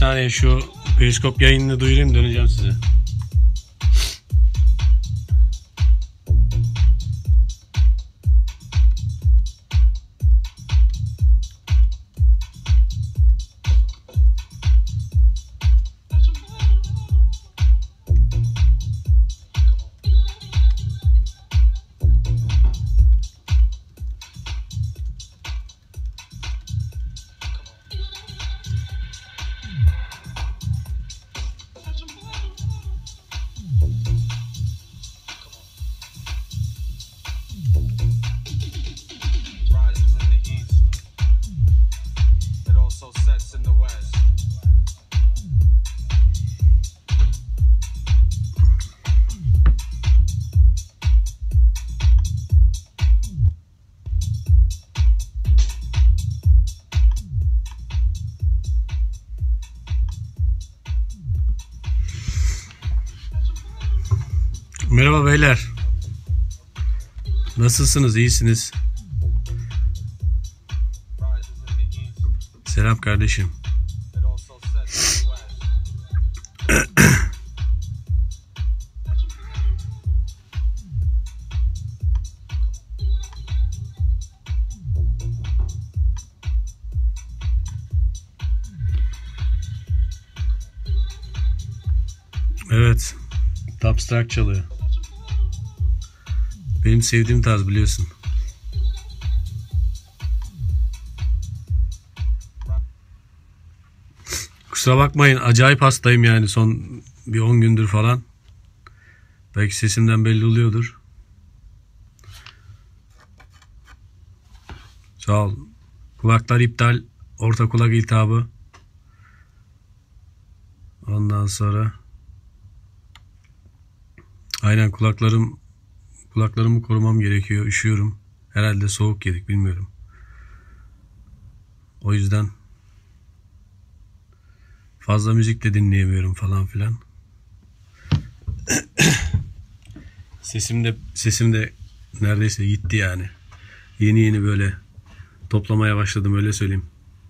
saniye şu periskop yayınını duyurayım, döneceğim size. Merhaba beyler. Nasılsınız? İyisiniz? Selam kardeşim. Evet. Dubstrak çalıyor. Benim sevdiğim tarz, biliyorsun. Kusura bakmayın, acayip hastayım yani son bir 10 gündür falan. Belki sesimden belli oluyordur. Sağ ol. Kulaklar iptal, orta kulak iltihabı. Ondan sonra aynen kulaklarımı korumam gerekiyor. Üşüyorum. Herhalde soğuk yedik, bilmiyorum. O yüzden fazla müzik de dinleyemiyorum falan filan. Sesim de neredeyse gitti yani. Yeni böyle toplamaya başladım, öyle söyleyeyim.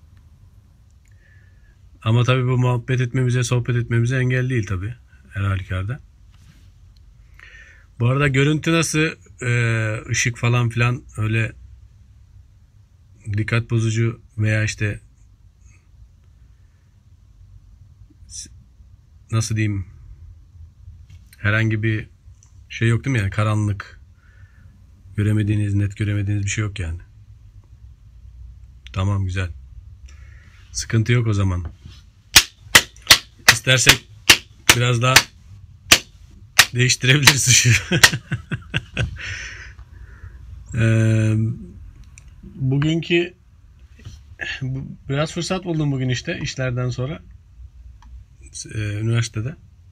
Ama tabii bu muhabbet etmemize, sohbet etmemize engel değil tabii. Her halükarda. Bu arada görüntü nasıl? Işık falan filan öyle dikkat bozucu veya işte nasıl diyeyim, herhangi bir şey yok değil mi yani? Karanlık, net göremediğiniz bir şey yok yani. Tamam, güzel. Sıkıntı yok o zaman. İstersek biraz daha değiştirebiliriz ışığı. Bugünkü biraz fırsat buldum bugün işte işlerden sonra üniversitede.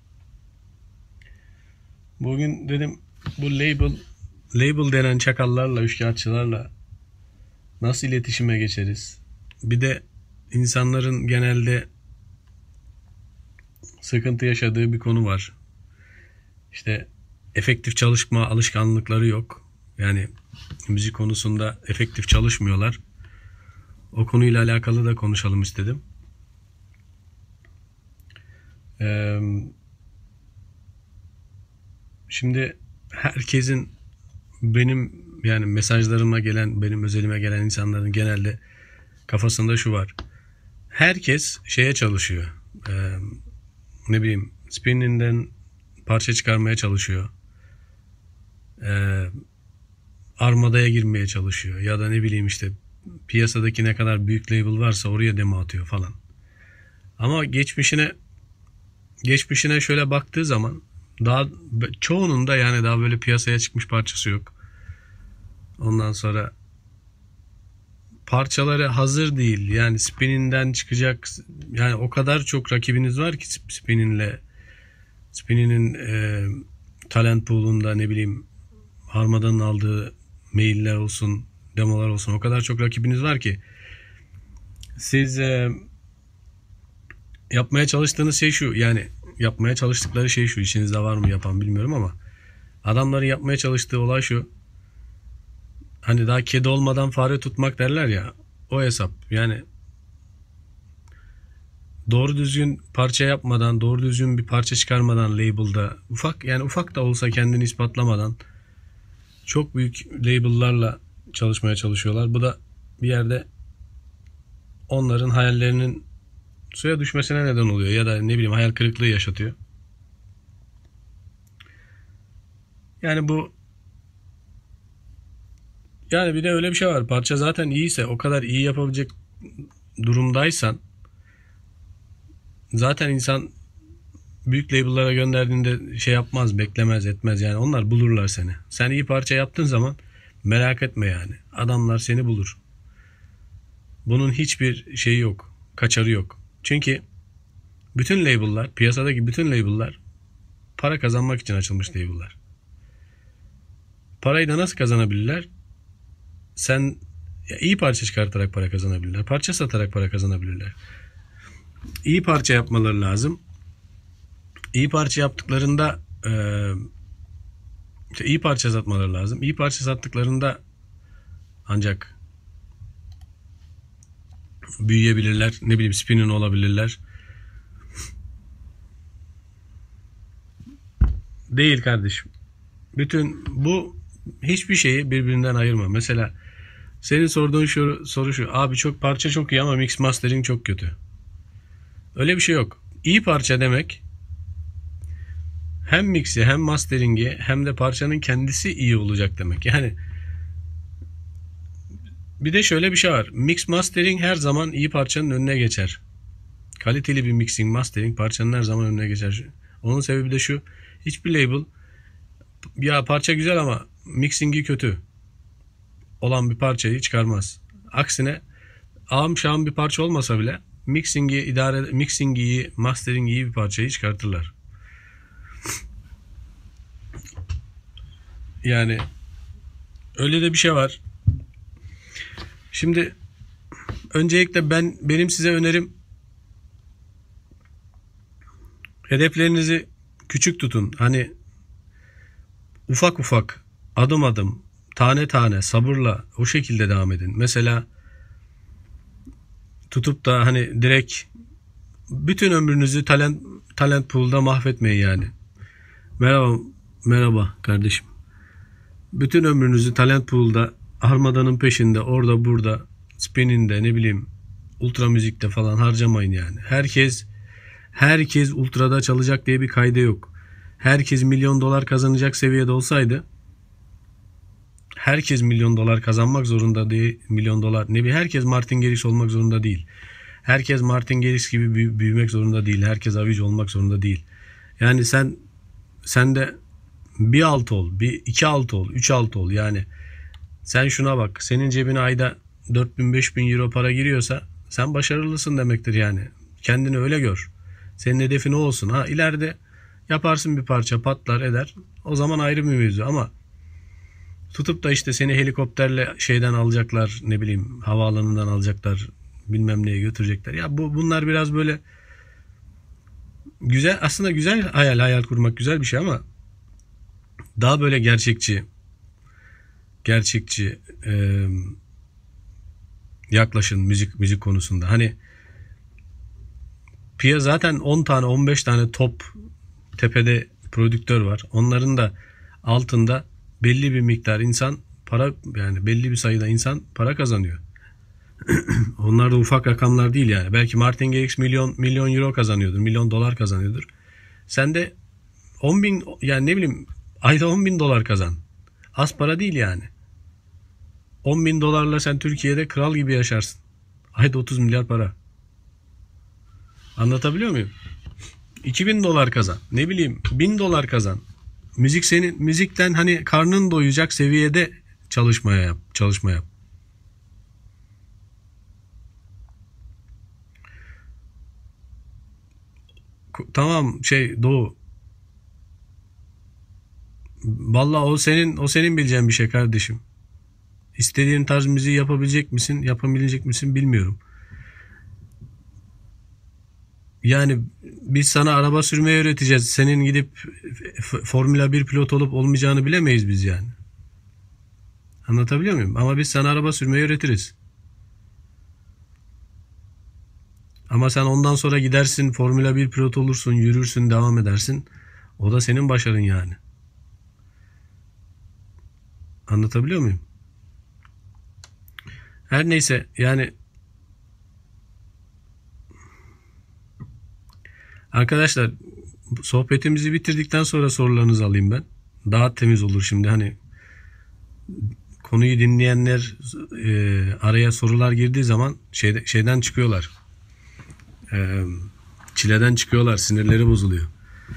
Bugün dedim bu label denen çakallarla, üçkağıtçılarla nasıl iletişime geçeriz? Bir de insanların genelde sıkıntı yaşadığı bir konu var. İşte efektif çalışma alışkanlıkları yok. Yani müzik konusunda efektif çalışmıyorlar. O konuyla alakalı da konuşalım istedim. Şimdi herkesin, benim yani mesajlarıma gelen, benim özelime gelen insanların genelde kafasında şu var. Herkes şeye çalışıyor. Ne bileyim, spinninden parça çıkarmaya çalışıyor. Armadaya girmeye çalışıyor. Ya da ne bileyim işte piyasadaki ne kadar büyük label varsa oraya demo atıyor falan. Ama geçmişine şöyle baktığı zaman daha çoğunun da yani daha böyle piyasaya çıkmış parçası yok. Ondan sonra parçaları hazır değil. Yani spinninden çıkacak, yani o kadar çok rakibiniz var ki Spinnin'in talent pool'unda, ne bileyim, Harmada'nın aldığı mailler olsun, demolar olsun, o kadar çok rakibiniz var ki siz yapmaya çalıştığınız şey şu, yani yapmaya çalıştıkları şey şu, içinizde var mı yapan bilmiyorum ama adamların yapmaya çalıştığı olay şu: hani daha kedi olmadan fare tutmak derler ya, o hesap. Yani doğru düzgün parça yapmadan, doğru düzgün bir parça çıkarmadan label'da, ufak da olsa kendini ispatlamadan çok büyük label'larla çalışmaya çalışıyorlar. Bu da bir yerde onların hayallerinin suya düşmesine neden oluyor ya da ne bileyim hayal kırıklığı yaşatıyor. Yani bir de öyle bir şey var. Parça zaten iyiyse, o kadar iyi yapabilecek durumdaysan zaten insan büyük label'lara gönderdiğinde şey yapmaz, beklemez, etmez. Yani onlar bulurlar seni. Sen iyi parça yaptığın zaman merak etme yani. Adamlar seni bulur. Bunun hiçbir şeyi yok. Kaçarı yok. Çünkü bütün label'lar, piyasadaki bütün label'lar para kazanmak için açılmış label'lar. Parayı da nasıl kazanabilirler? Sen iyi parça çıkartarak para kazanabilirler. Parça satarak para kazanabilirler. İyi parça yapmaları lazım. İyi parça yaptıklarında iyi parça satmaları lazım. İyi parça sattıklarında ancak büyüyebilirler. Ne bileyim spinning olabilirler. Değil kardeşim. Bütün bu hiçbir şeyi birbirinden ayırma. Mesela senin sorduğun soru şu. Abi parça çok iyi ama mix mastering çok kötü. Öyle bir şey yok. İyi parça demek hem mixi hem mastering'i hem de parçanın kendisi iyi olacak demek. Yani bir de şöyle bir şey var. Mix mastering her zaman iyi parçanın önüne geçer. Kaliteli bir mixing mastering parçanın her zaman önüne geçer. Onun sebebi de şu. Hiçbir label ya parça güzel ama mixing'i kötü olan bir parçayı çıkarmaz. Aksine ağım şağım bir parça olmasa bile mixing'i iyi, mastering iyi bir parçayı çıkartırlar. Yani öyle de bir şey var. Şimdi öncelikle benim size önerim hedeflerinizi küçük tutun. Hani ufak ufak, adım adım, tane tane, sabırla o şekilde devam edin. Mesela tutup da hani direkt bütün ömrünüzü talent pool'da mahvetmeyin yani. Merhaba kardeşim. Bütün ömrünüzü talent pool'da harmadanın peşinde, orada burada, spininde, ne bileyim ultra müzikte falan harcamayın yani. Herkes ultrada çalacak diye bir kaydı yok. Herkes milyon dolar kazanacak seviyede olsaydı, herkes milyon dolar kazanmak zorunda değil. Milyon dolar ne bileyim, herkes Martin Garrix olmak zorunda değil. Herkes Martin Garrix gibi büyümek zorunda değil. Herkes Avicii olmak zorunda değil. Yani sen de bir alt ol, bir iki alt ol, üç alt ol. Yani sen şuna bak. Senin cebine ayda 4.000-5.000 euro para giriyorsa sen başarılısın demektir yani. Kendini öyle gör. Senin hedefin o olsun. Ha ileride yaparsın bir parça, patlar eder. O zaman ayrı bir mevzu ama tutup da işte seni helikopterle şeyden alacaklar, ne bileyim havaalanından alacaklar, bilmem neye götürecekler. Ya bunlar biraz böyle güzel, aslında güzel hayal kurmak güzel bir şey ama daha böyle gerçekçi yaklaşın müzik konusunda. Hani zaten 10 tane 15 tane top tepede prodüktör var. Onların da altında belli bir miktar insan para, yani belli bir sayıda insan para kazanıyor. Onlar da ufak rakamlar değil yani. Belki Martin Garrix milyon euro kazanıyordur, milyon dolar kazanıyordur. Sen de 10.000, yani ne bileyim ayda 10.000 dolar kazan. Az para değil yani. 10.000 dolarla sen Türkiye'de kral gibi yaşarsın. Ayda 30 milyar para. Anlatabiliyor muyum? 2.000 dolar kazan. Ne bileyim 1.000 dolar kazan. Müzikten hani karnın doyacak seviyede çalışma yap. Tamam Doğu. Vallahi o senin bileceğin bir şey kardeşim. İstediğin tarz müziği yapabilecek misin bilmiyorum. Yani biz sana araba sürmeyi öğreteceğiz. Senin gidip Formula 1 pilot olup olmayacağını bilemeyiz biz yani. Anlatabiliyor muyum? Ama biz sana araba sürmeyi öğretiriz. Ama sen ondan sonra gidersin, Formula 1 pilot olursun, yürürsün, devam edersin. O da senin başarın yani. Anlatabiliyor muyum? Her neyse yani arkadaşlar, sohbetimizi bitirdikten sonra sorularınızı alayım ben. Daha temiz olur şimdi, hani konuyu dinleyenler araya sorular girdiği zaman şeyden çıkıyorlar. Çileden çıkıyorlar, sinirleri bozuluyor.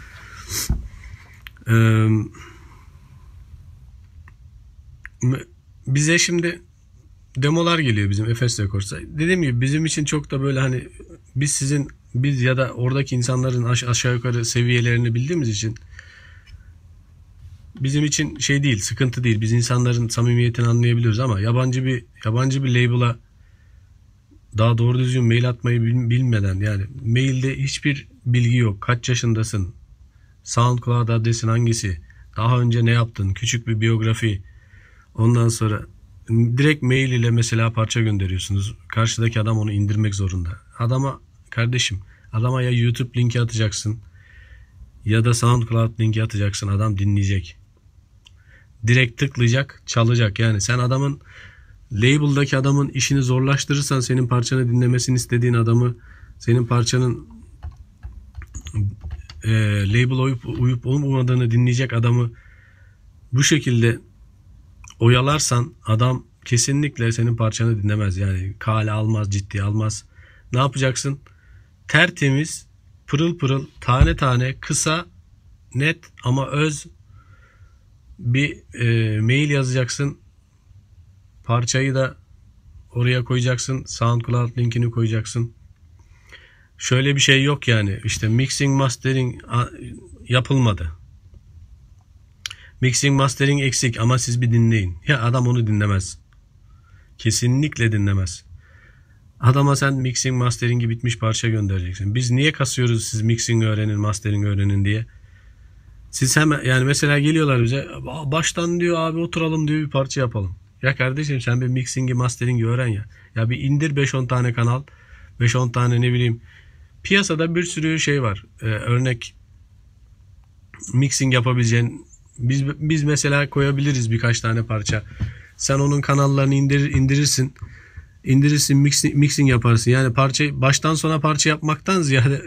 Bize şimdi demolar geliyor bizim Efes Records'a. Dediğim gibi bizim için çok da böyle hani biz ya da oradaki insanların aşağı yukarı seviyelerini bildiğimiz için bizim için şey değil, sıkıntı değil. Biz insanların samimiyetini anlayabiliyoruz ama yabancı bir label'a daha doğru düzgün mail atmayı bilmeden, yani mailde hiçbir bilgi yok. Kaç yaşındasın? SoundCloud adresin hangisi? Daha önce ne yaptın? Küçük bir biyografi. Ondan sonra direkt mail ile mesela parça gönderiyorsunuz. Karşıdaki adam onu indirmek zorunda. Adama ya YouTube linki atacaksın ya da SoundCloud linki atacaksın. Adam dinleyecek. Direkt tıklayacak, çalacak. Yani sen label'daki adamın işini zorlaştırırsan, senin parçanı dinlemesini istediğin adamı, senin parçanın label uyup olmadığını dinleyecek adamı bu şekilde oyalarsan, adam kesinlikle senin parçanı dinlemez. Yani kale almaz, ciddiye almaz. Ne yapacaksın? Tertemiz, pırıl pırıl, tane tane, kısa, net ama öz bir mail yazacaksın. Parçayı da oraya koyacaksın. SoundCloud linkini koyacaksın. Şöyle bir şey yok yani. İşte mixing mastering yapılmadı. Mixing mastering eksik ama siz bir dinleyin. Ya adam onu dinlemez. Kesinlikle dinlemez. Adama sen mixing mastering'i bitmiş parça göndereceksin. Biz niye kasıyoruz siz mixing öğrenin, mastering öğrenin diye? Siz hemen, yani mesela geliyorlar bize, baştan diyor abi oturalım diyor, bir parça yapalım. Ya kardeşim, sen bir mixing'i mastering'i öğren ya. Ya bir indir 5-10 tane kanal. 5-10 tane ne bileyim. Piyasada bir sürü şey var. Örnek mixing yapabileceğin. Biz mesela koyabiliriz birkaç tane parça. Sen onun kanallarını indirirsin. Mixing yaparsın. Yani baştan sona parça yapmaktan ziyade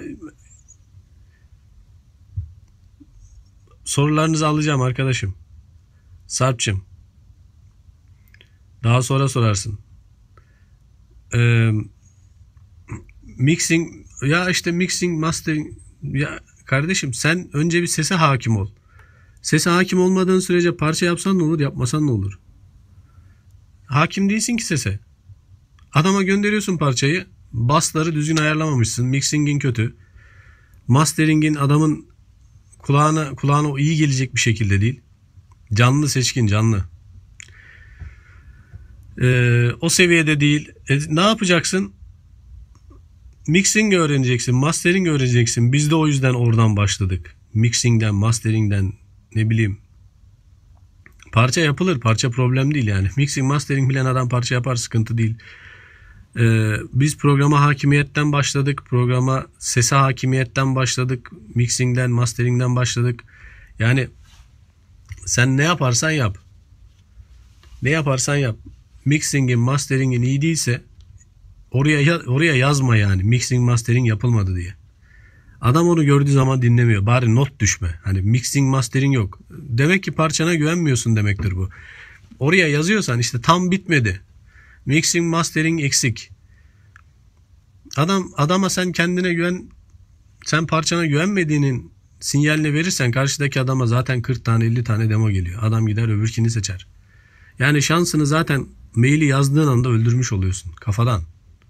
sorularınızı alacağım arkadaşım. Sarp'cığım. Daha sonra sorarsın. Mixing, mastering. Ya kardeşim, sen önce bir sese hakim ol. Sese hakim olmadığın sürece parça yapsan ne olur, yapmasan ne olur? Hakim değilsin ki sese. Adama gönderiyorsun parçayı. Bassları düzgün ayarlamamışsın. Mixing'in kötü. Mastering'in adamın kulağına o iyi gelecek bir şekilde değil. Canlı seçkin, canlı. O seviyede değil. Ne yapacaksın? Mixing öğreneceksin, mastering öğreneceksin. Biz de o yüzden oradan başladık. Mixing'den, mastering'den, ne bileyim. Parça yapılır. Parça problem değil yani. Mixing, mastering bilen adam parça yapar, sıkıntı değil. Biz programa hakimiyetten başladık. Programa sese hakimiyetten başladık. Mixing'den, mastering'den başladık. Yani sen ne yaparsan yap. Ne yaparsan yap. Mixing'in, mastering'in iyi değilse oraya yazma yani. Mixing, mastering yapılmadı diye. Adam onu gördüğü zaman dinlemiyor. Bari not düşme. Hani mixing, mastering yok. Demek ki parçana güvenmiyorsun demektir bu. Oraya yazıyorsan işte tam bitmedi. Mixing, mastering eksik. Adama sen kendine güven, sen parçana güvenmediğinin sinyalini verirsen, karşıdaki adama zaten 40 tane 50 tane demo geliyor. Adam gider öbürkini seçer. Yani şansını zaten maili yazdığın anda öldürmüş oluyorsun kafadan.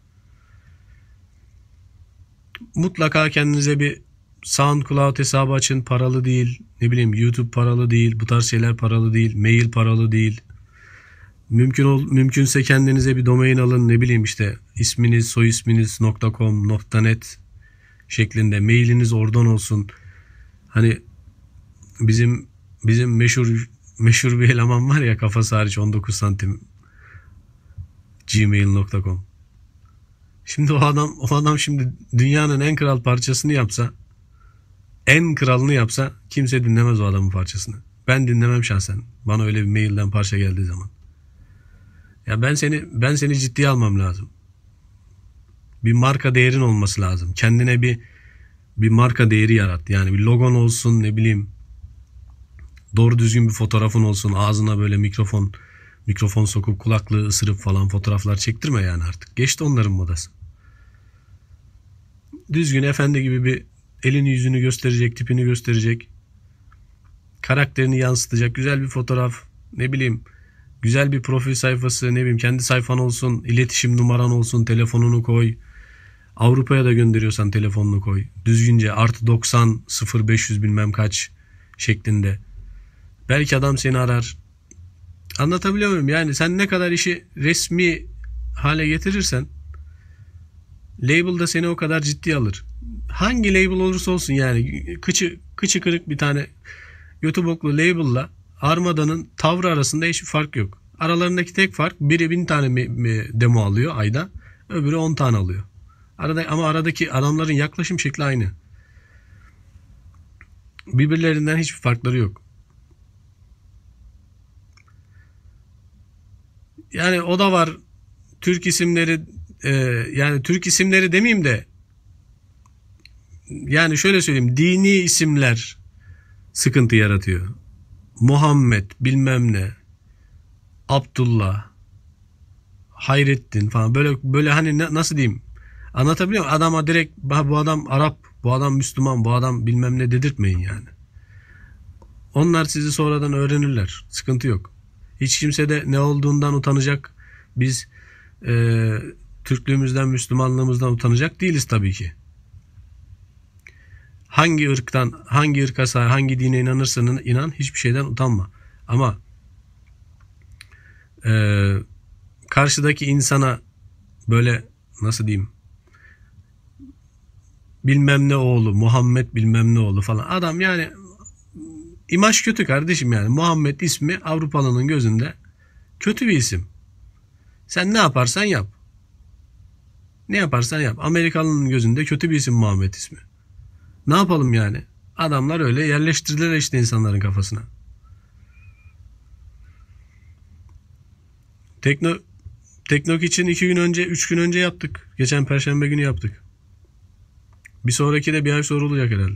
Mutlaka kendinize bir SoundCloud hesabı açın. Paralı değil. Ne bileyim, YouTube paralı değil. Bu tarz şeyler paralı değil. Mail paralı değil. Mümkünse kendinize bir domain alın. Ne bileyim işte isminiz, soyisminiz .com, .net şeklinde. Mailiniz oradan olsun. Hani bizim meşhur bir eleman var ya, kafası hariç 19 santim, gmail.com. Şimdi o adam şimdi dünyanın en kral parçasını yapsa, en kralını yapsa kimse dinlemez o adamın parçasını. Ben dinlemem şahsen. Bana öyle bir mailden parça geldiği zaman. Ya ben seni ciddiye almam lazım. Bir marka değerin olması lazım. Kendine bir marka değeri yarat. Yani bir logon olsun, ne bileyim. Doğru düzgün bir fotoğrafın olsun. Ağzına böyle mikrofon sokup kulaklığı ısırıp falan fotoğraflar çektirme yani artık. Geçti onların modası. Düzgün efendi gibi bir elini yüzünü gösterecek, tipini gösterecek. Karakterini yansıtacak güzel bir fotoğraf, ne bileyim, güzel bir profil sayfası, ne bileyim kendi sayfan olsun, iletişim numaran olsun, telefonunu koy. Avrupa'ya da gönderiyorsan telefonunu koy. Düzgünce +90 0500 bilmem kaç şeklinde. Belki adam seni arar. Anlatabiliyor muyum? Yani sen ne kadar işi resmi hale getirirsen label da seni o kadar ciddiye alır. Hangi label olursa olsun yani kıçı kırık bir tane götü boklu label'la Armada'nın tavrı arasında hiçbir fark yok. Aralarındaki tek fark biri 1000 tane demo alıyor ayda, öbürü 10 tane alıyor. Ama aradaki adamların yaklaşım şekli aynı. Birbirlerinden hiçbir farkları yok. Yani o da var. Türk isimleri yani Türk isimleri demeyeyim de yani şöyle söyleyeyim, dini isimler sıkıntı yaratıyor. Muhammed bilmem ne, Abdullah, Hayrettin falan, böyle hani nasıl diyeyim, anlatabiliyor muyum? Adama direkt bu adam Arap, bu adam Müslüman, bu adam bilmem ne dedirtmeyin yani. Onlar sizi sonradan öğrenirler. Sıkıntı yok. Hiç kimse de ne olduğundan utanacak. Biz Türklüğümüzden, Müslümanlığımızdan utanacak değiliz tabii ki. Hangi ırka sahip, hangi dine inanırsan inan, hiçbir şeyden utanma. Ama karşıdaki insana böyle nasıl diyeyim, bilmem ne oğlu, Muhammed bilmem ne oğlu falan. Adam yani imaj kötü kardeşim yani. Muhammed ismi Avrupalının gözünde kötü bir isim. Sen ne yaparsan yap. Ne yaparsan yap. Amerikalının gözünde kötü bir isim Muhammed ismi. Ne yapalım yani? Adamlar öyle yerleştirdiler işte insanların kafasına. Teknok için 2 gün önce, 3 gün önce yaptık. Geçen Perşembe günü yaptık. Bir sonraki de bir ay sonra olacak herhalde.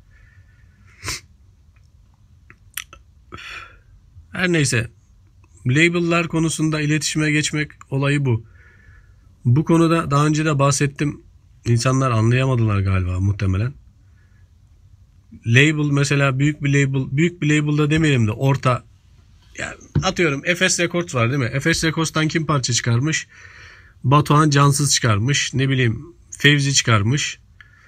Her neyse. Label'lar konusunda iletişime geçmek olayı bu. Bu konuda daha önce de bahsettim. İnsanlar anlayamadılar galiba muhtemelen. Label mesela büyük bir label'da demeyelim de orta, yani atıyorum Efes Records var değil mi? Efes Records'tan kim parça çıkarmış? Batuhan Cansız çıkarmış. Ne bileyim Fevzi çıkarmış.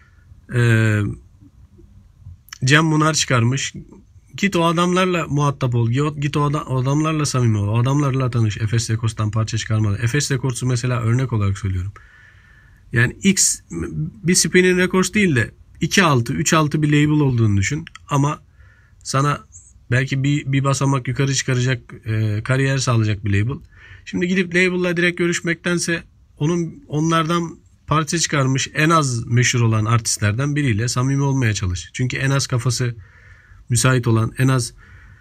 Cem Munar çıkarmış. Git o adamlarla muhatap ol. Git o adamlarla samimi ol. O adamlarla tanış. Efes Records'tan parça çıkarmalı. Efes Records'u mesela örnek olarak söylüyorum. Yani bir Spinning Records değil de 2.6, 3.6 bir label olduğunu düşün. Ama sana belki bir basamak yukarı çıkaracak, kariyer sağlayacak bir label. Şimdi gidip label'la direkt görüşmektense onlardan parça çıkarmış en az meşhur olan artistlerden biriyle samimi olmaya çalış. Çünkü en az kafası müsait olan, en az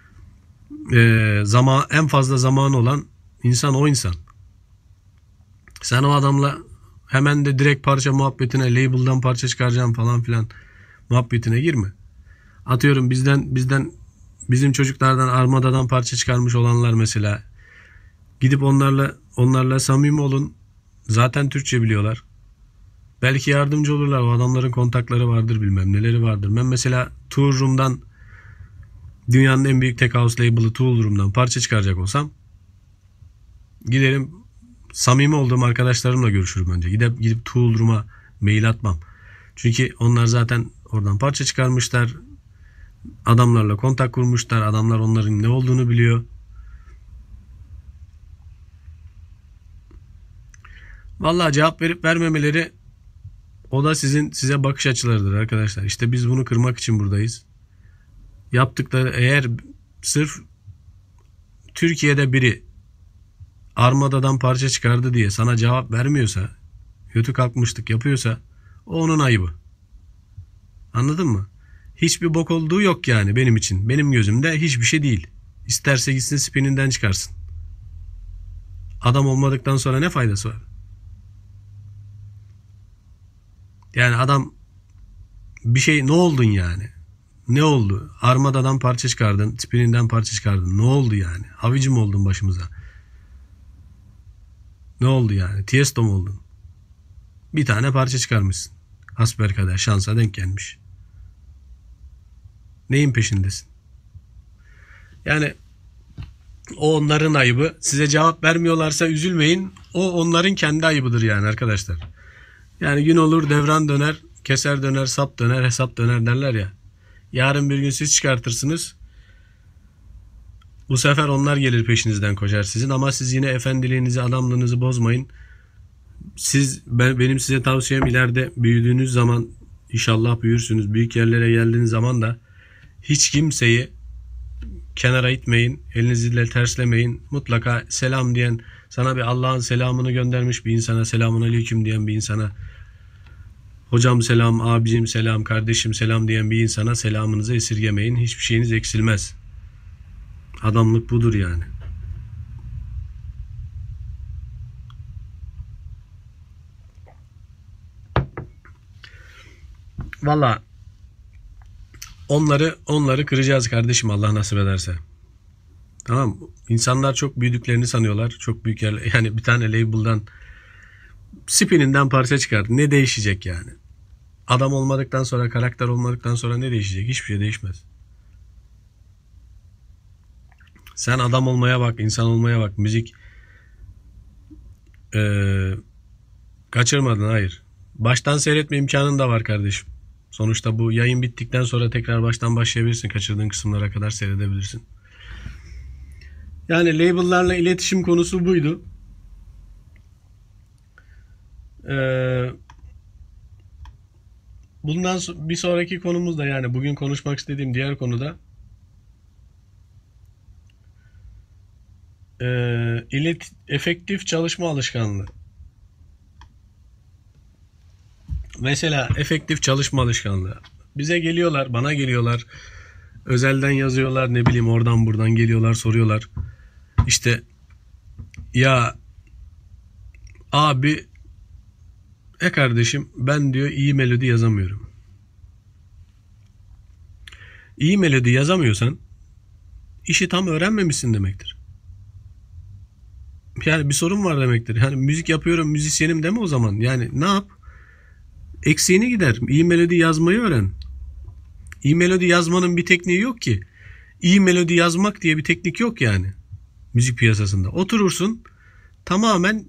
en fazla zamanı olan insan o insan. Sen o adamla hemen de direkt parça muhabbetine, label'dan parça çıkaracağım falan filan muhabbetine girme. Atıyorum bizim çocuklardan Armada'dan parça çıkarmış olanlar mesela, gidip onlarla samimi olun. Zaten Türkçe biliyorlar. Belki yardımcı olurlar. O adamların kontakları vardır, bilmem neleri vardır. Ben mesela Tool Room'dan, dünyanın en büyük tech house label'ı Tool Room'dan parça çıkaracak olsam, giderim samimi olduğum arkadaşlarımla görüşürüm önce. Gidip Tool Room'a mail atmam. Çünkü onlar zaten oradan parça çıkarmışlar. Adamlarla kontak kurmuşlar. Adamlar onların ne olduğunu biliyor. Vallahi cevap verip vermemeleri, o da size bakış açılarıdır arkadaşlar. İşte biz bunu kırmak için buradayız. Yaptıkları, eğer sırf Türkiye'de biri Armada'dan parça çıkardı diye sana cevap vermiyorsa, Götü kalkmışlık yapıyorsa o onun ayıbı. Anladın mı? Hiçbir bok olduğu yok yani benim için. Benim gözümde hiçbir şey değil. İsterse gitsin spininden çıkarsın. Adam olmadıktan sonra ne faydası var? Yani adam bir şey, ne oldun yani? Ne oldu? Armada'dan parça çıkardın, spininden parça çıkardın. Ne oldu yani? Havici mi oldun başımıza? Ne oldu yani? Tiesto mu oldun? Bir tane parça çıkarmışsın. Hasbelkader şansa denk gelmiş. Neyin peşindesin? Yani o onların ayıbı. Size cevap vermiyorlarsa üzülmeyin. O onların kendi ayıbıdır yani arkadaşlar. Yani gün olur devran döner, keser döner, sap döner, hesap döner derler ya. Yarın bir gün siz çıkartırsınız. Bu sefer onlar gelir peşinizden koşar sizin, ama siz yine efendiliğinizi, adamlığınızı bozmayın. Benim size tavsiyem, ileride büyüdüğünüz zaman, inşallah büyürsünüz, büyük yerlere geldiğiniz zaman da hiç kimseyi kenara itmeyin, elinizle terslemeyin. Mutlaka selam diyen, sana bir Allah'ın selamını göndermiş bir insana, selamun aleyküm diyen bir insana, hocam selam, abicim selam, kardeşim selam diyen bir insana selamınızı esirgemeyin. Hiçbir şeyiniz eksilmez. Adamlık budur yani. Valla onları kıracağız kardeşim, Allah nasip ederse. Tamam. İnsanlar çok büyüdüklerini sanıyorlar. Çok büyük yerler. Yani bir tane label'dan, spininden parça çıkardı. Ne değişecek yani? Adam olmadıktan sonra, karakter olmadıktan sonra ne değişecek? Hiçbir şey değişmez. Sen adam olmaya bak, insan olmaya bak. Müzik kaçırmadın, hayır. Baştan seyretme imkanın da var kardeşim. Sonuçta bu yayın bittikten sonra tekrar baştan başlayabilirsin. Kaçırdığın kısımlara kadar seyredebilirsin. Yani label'larla iletişim konusu buydu. Bundan bir sonraki konumuz da, yani bugün konuşmak istediğim diğer konuda efektif çalışma alışkanlığı. Mesela efektif çalışma alışkanlığı. Bize geliyorlar, bana geliyorlar. Özelden yazıyorlar, ne bileyim oradan buradan geliyorlar, soruyorlar. İşte ya abi, kardeşim ben diyor iyi melodi yazamıyorum. İyi melodi yazamıyorsan işi tam öğrenmemişsin demektir. Yani bir sorun var demektir. Yani müzik yapıyorum, müzisyenim deme o zaman. Yani ne yap? Eksiğini gider. İyi melodi yazmayı öğren. İyi melodi yazmanın bir tekniği yok ki. İyi melodi yazmak diye bir teknik yok yani. Müzik piyasasında. Oturursun, tamamen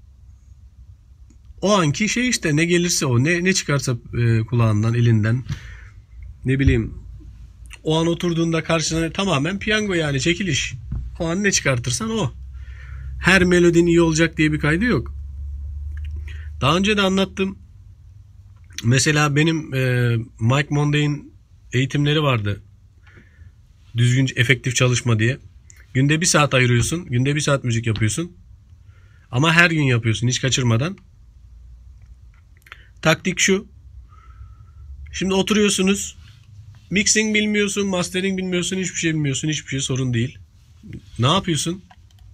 o anki şey işte, ne gelirse o, ne çıkarsa kulağından, elinden, ne bileyim, o an oturduğunda karşına tamamen piyango yani, çekiliş. O an ne çıkartırsan o. Her melodin iyi olacak diye bir kaydı yok. Daha önce de anlattım. Mesela benim Mike Monday'in eğitimleri vardı. Düzgün efektif çalışma diye. Günde 1 saat ayırıyorsun. Günde 1 saat müzik yapıyorsun. Ama her gün yapıyorsun hiç kaçırmadan. Taktik şu. Şimdi oturuyorsunuz. Mixing bilmiyorsun, mastering bilmiyorsun, hiçbir şey bilmiyorsun. Hiçbir şey sorun değil. Ne yapıyorsun?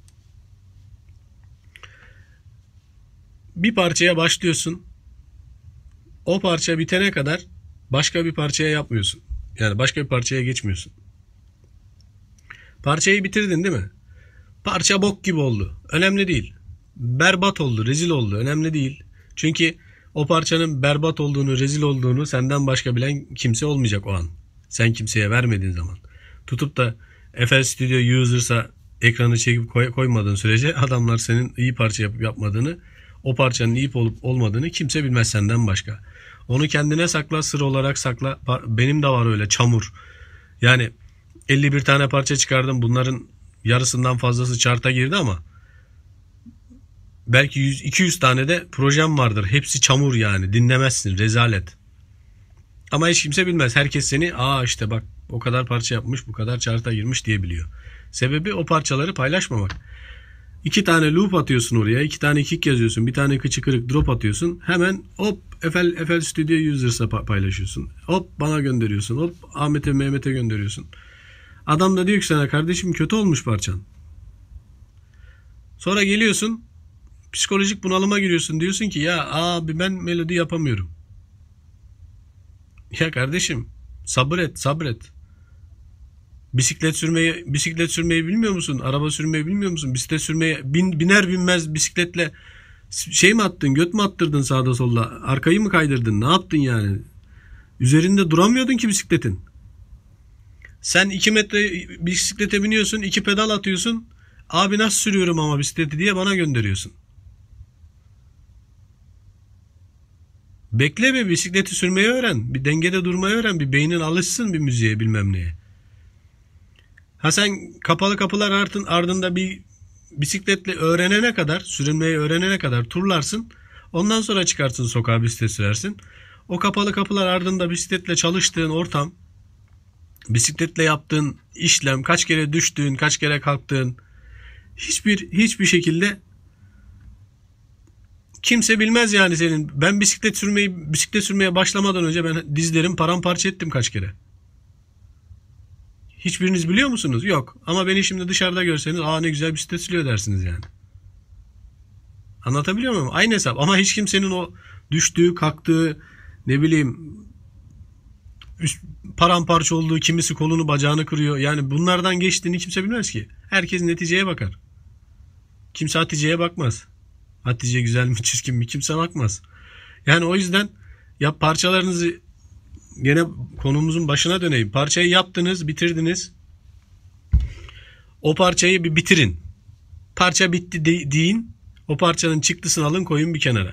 Bir parçaya başlıyorsun. O parça bitene kadar başka bir parçaya yapmıyorsun. Yani başka bir parçaya geçmiyorsun. Parçayı bitirdin değil mi? Parça bok gibi oldu. Önemli değil. Berbat oldu, rezil oldu. Önemli değil. Çünkü o parçanın berbat olduğunu, rezil olduğunu senden başka bilen kimse olmayacak o an. Sen kimseye vermediğin zaman. Tutup da FL Studio User'sa ekranı çekip koymadığın sürece adamlar senin iyi parça yapıp yapmadığını, o parçanın iyi olup olmadığını kimse bilmez senden başka. Onu kendine sakla, sır olarak sakla. Benim de var öyle çamur. Yani 51 tane parça çıkardım. Bunların yarısından fazlası chart'a girdi ama belki 100-200 tane de projem vardır. Hepsi çamur yani. Dinlemezsin. Rezalet. Ama hiç kimse bilmez. Herkes seni işte bak o kadar parça yapmış, bu kadar chart'a girmiş diye biliyor. Sebebi o parçaları paylaşmamak. 2 tane loop atıyorsun oraya. 2 tane kick yazıyorsun. Bir tane kıçı kırık drop atıyorsun. Hemen hop FL Studio Users'a paylaşıyorsun. Hop bana gönderiyorsun. Hop Ahmet'e Mehmet'e gönderiyorsun. Adam da diyor ki sana kardeşim kötü olmuş parçan. Sonra geliyorsun psikolojik bunalıma giriyorsun. Diyorsun ki ya abi ben melodi yapamıyorum. Ya kardeşim sabret. Bisiklet sürmeyi bilmiyor musun? Araba sürmeyi bilmiyor musun? Bisiklet sürmeyi biner binmez bisikletle şey mi attın? Göt mü attırdın sağda solda? Arkayı mı kaydırdın? Ne yaptın yani? Üzerinde duramıyordun ki bisikletin. Sen 2 metre bisiklete biniyorsun, 2 pedal atıyorsun. Abi nasıl sürüyorum ama bisikleti diye bana gönderiyorsun. Bekle bir bisikleti sürmeyi öğren. Bir dengede durmayı öğren. Bir beynin alışsın bir müziğe bilmem neye. Ha sen kapalı kapılar ardında bir bisikletle öğrenene kadar, sürünmeyi öğrenene kadar turlarsın. Ondan sonra çıkarsın sokağa bisiklet sürersin. O kapalı kapılar ardında bisikletle çalıştığın ortam, bisikletle yaptığın işlem, kaç kere düştüğün, kaç kere kalktığın hiçbir şekilde kimse bilmez yani senin. Ben bisiklet sürmeye başlamadan önce ben dizlerim paramparça ettim kaç kere. Hiçbiriniz biliyor musunuz? Yok. Ama beni şimdi dışarıda görseniz ne güzel bisiklet sürüyor dersiniz yani. Anlatabiliyor muyum? Aynı hesap. Ama hiç kimsenin o düştüğü, kalktığı, ne bileyim paramparça olduğu, kimisi kolunu bacağını kırıyor. Yani bunlardan geçtiğini kimse bilmez ki. Herkes neticeye bakar. Kimse Hatice'ye bakmaz. Hatice güzel mi çirkin mi kimse bakmaz. Yani o yüzden parçalarınızı gene konumuzun başına döneyim. Parçayı yaptınız, bitirdiniz. O parçayı bir bitirin. Parça bitti deyin. O parçanın çıktısını alın koyun bir kenara.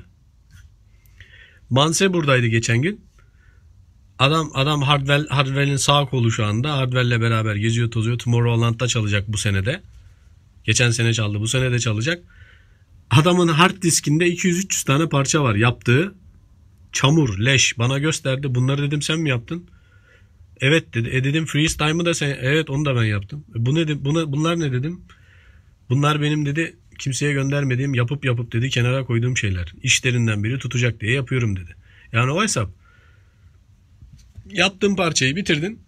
Manse buradaydı geçen gün. Adam Hardwell'in sağ kolu şu anda. Hardwell'le beraber geziyor tozuyor. Tomorrowland'da çalacak bu senede. Geçen sene çaldı. Bu sene de çalacak. Adamın hard diskinde 200-300 tane parça var yaptığı. Çamur, leş bana gösterdi. Bunları dedim sen mi yaptın? Evet dedi. Dedim freestyle'ımı da sen. Evet onu da ben yaptım. Bunlar ne dedim? Bunlar benim dedi kimseye göndermediğim yapıp dedi kenara koyduğum şeyler. İşlerinden biri tutacak diye yapıyorum dedi. Yani o hesap. Yaptığın parçayı bitirdin.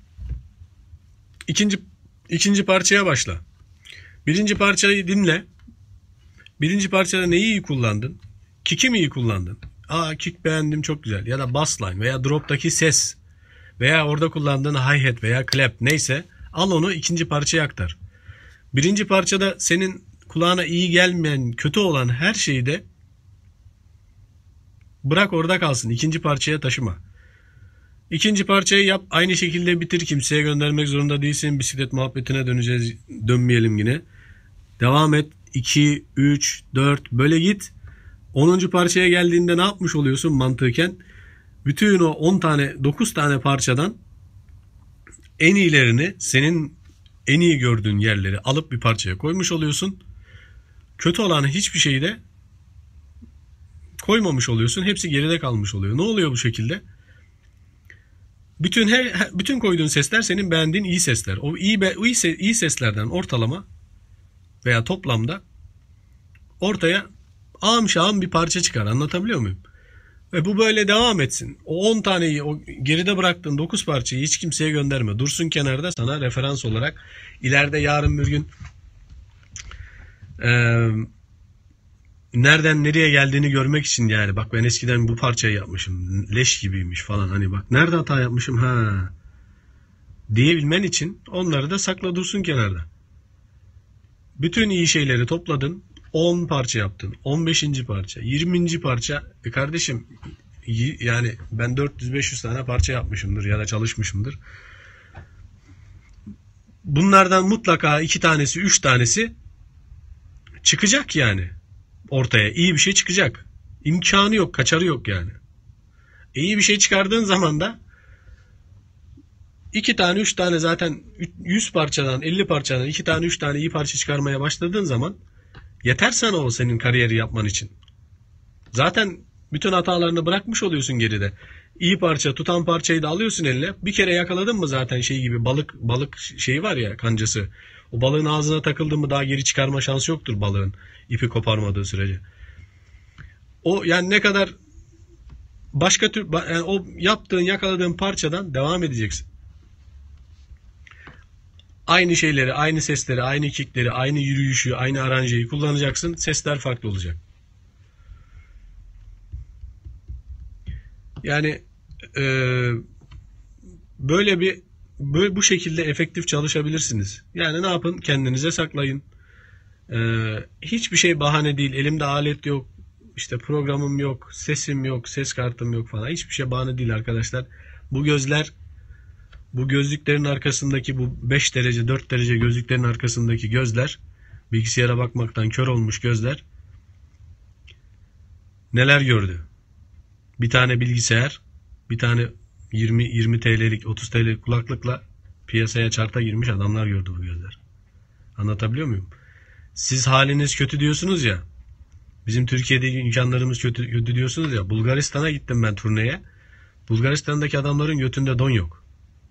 İkinci parçaya başla. Birinci parçayı dinle. Birinci parçada neyi iyi kullandın? Kick'i mi iyi kullandın? Kick beğendim çok güzel. Ya da bassline veya drop'taki ses veya orada kullandığın hi-hat veya clap neyse al onu ikinci parçaya aktar. Birinci parçada senin kulağına iyi gelmeyen, kötü olan her şeyi de bırak orada kalsın. İkinci parçaya taşıma. İkinci parçayı yap. Aynı şekilde bitir. Kimseye göndermek zorunda değilsin. Bisiklet muhabbetine dönmeyelim yine. Devam et. 2, 3, 4 böyle git. 10. parçaya geldiğinde ne yapmış oluyorsun mantıken? Bütün o 10 tane 9 tane parçadan en iyilerini senin en iyi gördüğün yerleri alıp bir parçaya koymuş oluyorsun. Kötü olan hiçbir şeyi de koymamış oluyorsun. Hepsi geride kalmış oluyor. Ne oluyor bu şekilde? Bütün koyduğun sesler senin beğendiğin iyi sesler. O iyi seslerden ortalama veya toplamda ortaya ağım şağım bir parça çıkar. Anlatabiliyor muyum? Ve bu böyle devam etsin. O 10 taneyi, o geride bıraktığın 9 parçayı hiç kimseye gönderme. Dursun kenarda sana referans olarak. İleride yarın bir gün nereden nereye geldiğini görmek için yani. Bak ben eskiden bu parçayı yapmışım. Leş gibiymiş falan. Hani bak nerede hata yapmışım diyebilmen için onları da sakla dursun kenarda. Bütün iyi şeyleri topladın. 10 parça yaptın. 15. parça. 20. parça. Kardeşim yani ben 400-500 tane parça yapmışımdır ya da çalışmışımdır. Bunlardan mutlaka 2 tanesi 3 tanesi çıkacak yani. Ortaya iyi bir şey çıkacak. İmkanı yok, kaçarı yok yani. İyi bir şey çıkardığın zaman da 2 tane 3 tane zaten 100 parçadan 50 parçadan 2 tane 3 tane iyi parça çıkarmaya başladığın zaman yeter sana o senin kariyeri yapman için. Zaten bütün hatalarını bırakmış oluyorsun geride. İyi parça, tutan parçayı da alıyorsun eline. Bir kere yakaladın mı zaten şey gibi balık şeyi var ya kancası. O balığın ağzına takıldı mı daha geri çıkarma şansı yoktur balığın, ipi koparmadığı sürece. O yani ne kadar başka tür yani o yaptığın, yakaladığın parçadan devam edeceksin. Aynı şeyleri, aynı sesleri, aynı kickleri, aynı yürüyüşü, aynı aranjeyi kullanacaksın. Sesler farklı olacak. Yani böyle bu şekilde efektif çalışabilirsiniz. Yani ne yapın? Kendinize saklayın. Hiçbir şey bahane değil. Elimde alet yok. İşte programım yok. Sesim yok. Ses kartım yok falan. Hiçbir şey bahane değil arkadaşlar. Bu gözler, bu gözlüklerin arkasındaki bu 5 derece 4 derece gözlüklerin arkasındaki gözler, bilgisayara bakmaktan kör olmuş gözler neler gördü? Bir tane bilgisayar, bir tane 20 TL'lik 30 TL'lik kulaklıkla piyasaya çarta girmiş adamlar gördü bu gözler. Anlatabiliyor muyum? Siz haliniz kötü diyorsunuz ya. Bizim Türkiye'deki imkanlarımız kötü diyorsunuz ya. Bulgaristan'a gittim ben turneye. Bulgaristan'daki adamların götünde don yok.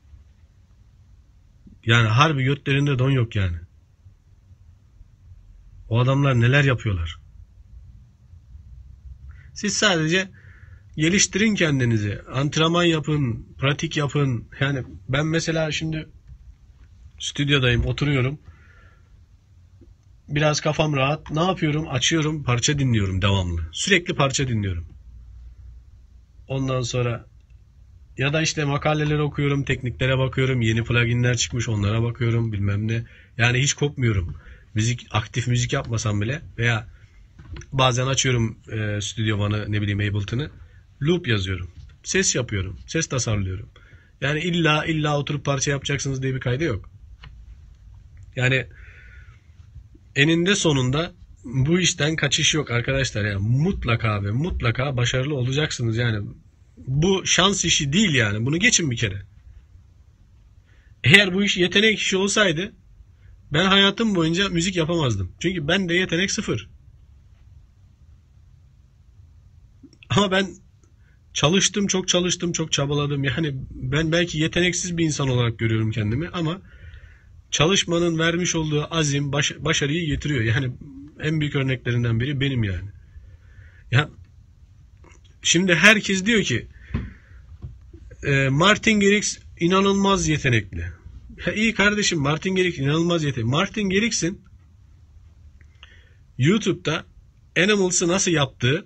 Yani harbi götlerinde don yok yani. O adamlar neler yapıyorlar? Siz sadece geliştirin kendinizi. Antrenman yapın, pratik yapın. Yani ben mesela şimdi stüdyodayım, oturuyorum. Biraz kafam rahat. Ne yapıyorum? Açıyorum, parça dinliyorum devamlı. Sürekli parça dinliyorum. Ondan sonra ya da işte makaleler okuyorum, tekniklere bakıyorum, yeni pluginler çıkmış onlara bakıyorum, bilmem ne. Yani hiç kopmuyorum. Aktif müzik yapmasam bile veya bazen açıyorum Studio One'ı, ne bileyim Ableton'ı, loop yazıyorum. Ses yapıyorum, ses tasarlıyorum. Yani illa oturup parça yapacaksınız diye bir kaydı yok. Yani eninde sonunda bu işten kaçış yok arkadaşlar. Yani mutlaka başarılı olacaksınız yani. Bu şans işi değil yani. Bunu geçin bir kere. Eğer bu iş yetenek işi olsaydı ben hayatım boyunca müzik yapamazdım. Çünkü bende yetenek sıfır. Ama ben çok çalıştım, çok çabaladım. Yani ben belki yeteneksiz bir insan olarak görüyorum kendimi ama çalışmanın vermiş olduğu azim başarıyı getiriyor. Yani en büyük örneklerinden biri benim yani. Ya şimdi herkes diyor ki Martin Garrix inanılmaz yetenekli. Ya iyi kardeşim, Martin Garrix inanılmaz yetenekli. Martin Garrix'in YouTube'da Animals'ı nasıl yaptığı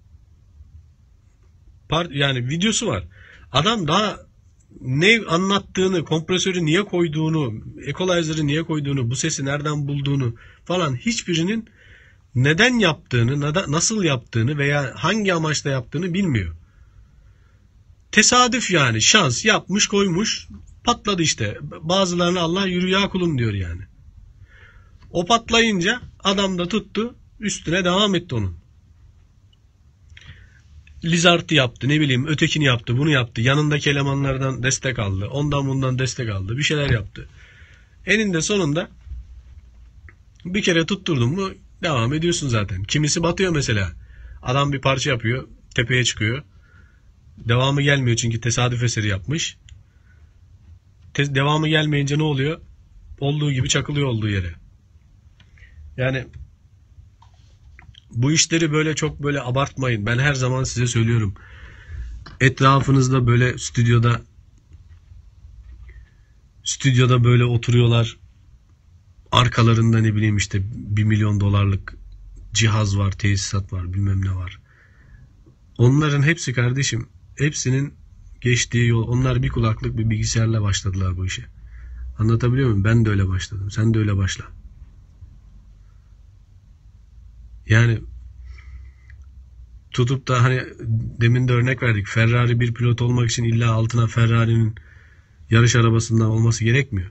yani videosu var. Adam daha ne anlattığını, kompresörü niye koyduğunu, equalizer'ı niye koyduğunu, bu sesi nereden bulduğunu falan hiçbirinin neden yaptığını, nasıl yaptığını veya hangi amaçla yaptığını bilmiyor. Tesadüf yani, şans, yapmış koymuş, patladı işte. Bazılarına Allah yürü ya kulum diyor yani. O patlayınca adam da tuttu, üstüne devam etti onun. Lizard'ı yaptı, ne bileyim ötekini yaptı, bunu yaptı. Yanındaki elemanlardan destek aldı. Ondan bundan destek aldı. Bir şeyler yaptı. Eninde sonunda bir kere tutturdun mu devam ediyorsun zaten. Kimisi batıyor mesela. Adam bir parça yapıyor, tepeye çıkıyor. Devamı gelmiyor çünkü tesadüf eseri yapmış. Devamı gelmeyince ne oluyor? Olduğu gibi çakılıyor olduğu yere. Yani bu işleri böyle çok böyle abartmayın. Ben her zaman size söylüyorum. Etrafınızda böyle stüdyoda böyle oturuyorlar. Arkalarında ne bileyim işte $1 milyon cihaz var, tesisat var, bilmem ne var. Onların hepsi kardeşim, hepsinin geçtiği yol. Onlar bir kulaklık, bir bilgisayarla başladılar bu işe. Anlatabiliyor muyum? Ben de öyle başladım. Sen de öyle başla. Yani tutup da hani demin de örnek verdik. Ferrari bir pilot olmak için illa altına Ferrari'nin yarış arabasından olması gerekmiyor.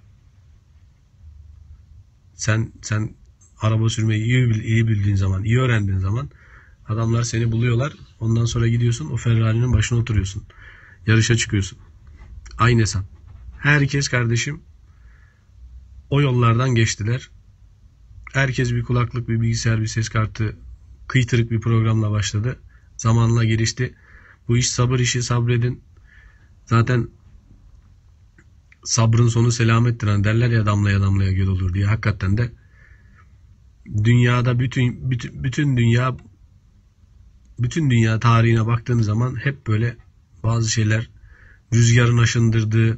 Sen araba sürmeyi iyi bildiğin zaman, iyi öğrendiğin zaman adamlar seni buluyorlar. Ondan sonra gidiyorsun o Ferrari'nin başına oturuyorsun. Yarışa çıkıyorsun. Aynı hesap. Herkes kardeşim o yollardan geçtiler. Herkes bir kulaklık, bir bilgisayar, bir ses kartı, kıytırık bir programla başladı. Zamanla gelişti. Bu iş sabır işi, sabredin. Zaten sabrın sonu selamettir. Hani derler ya, damlaya damlaya göl olur diye. Hakikaten de dünyada bütün dünya tarihine baktığın zaman hep böyle bazı şeyler, rüzgarın aşındırdığı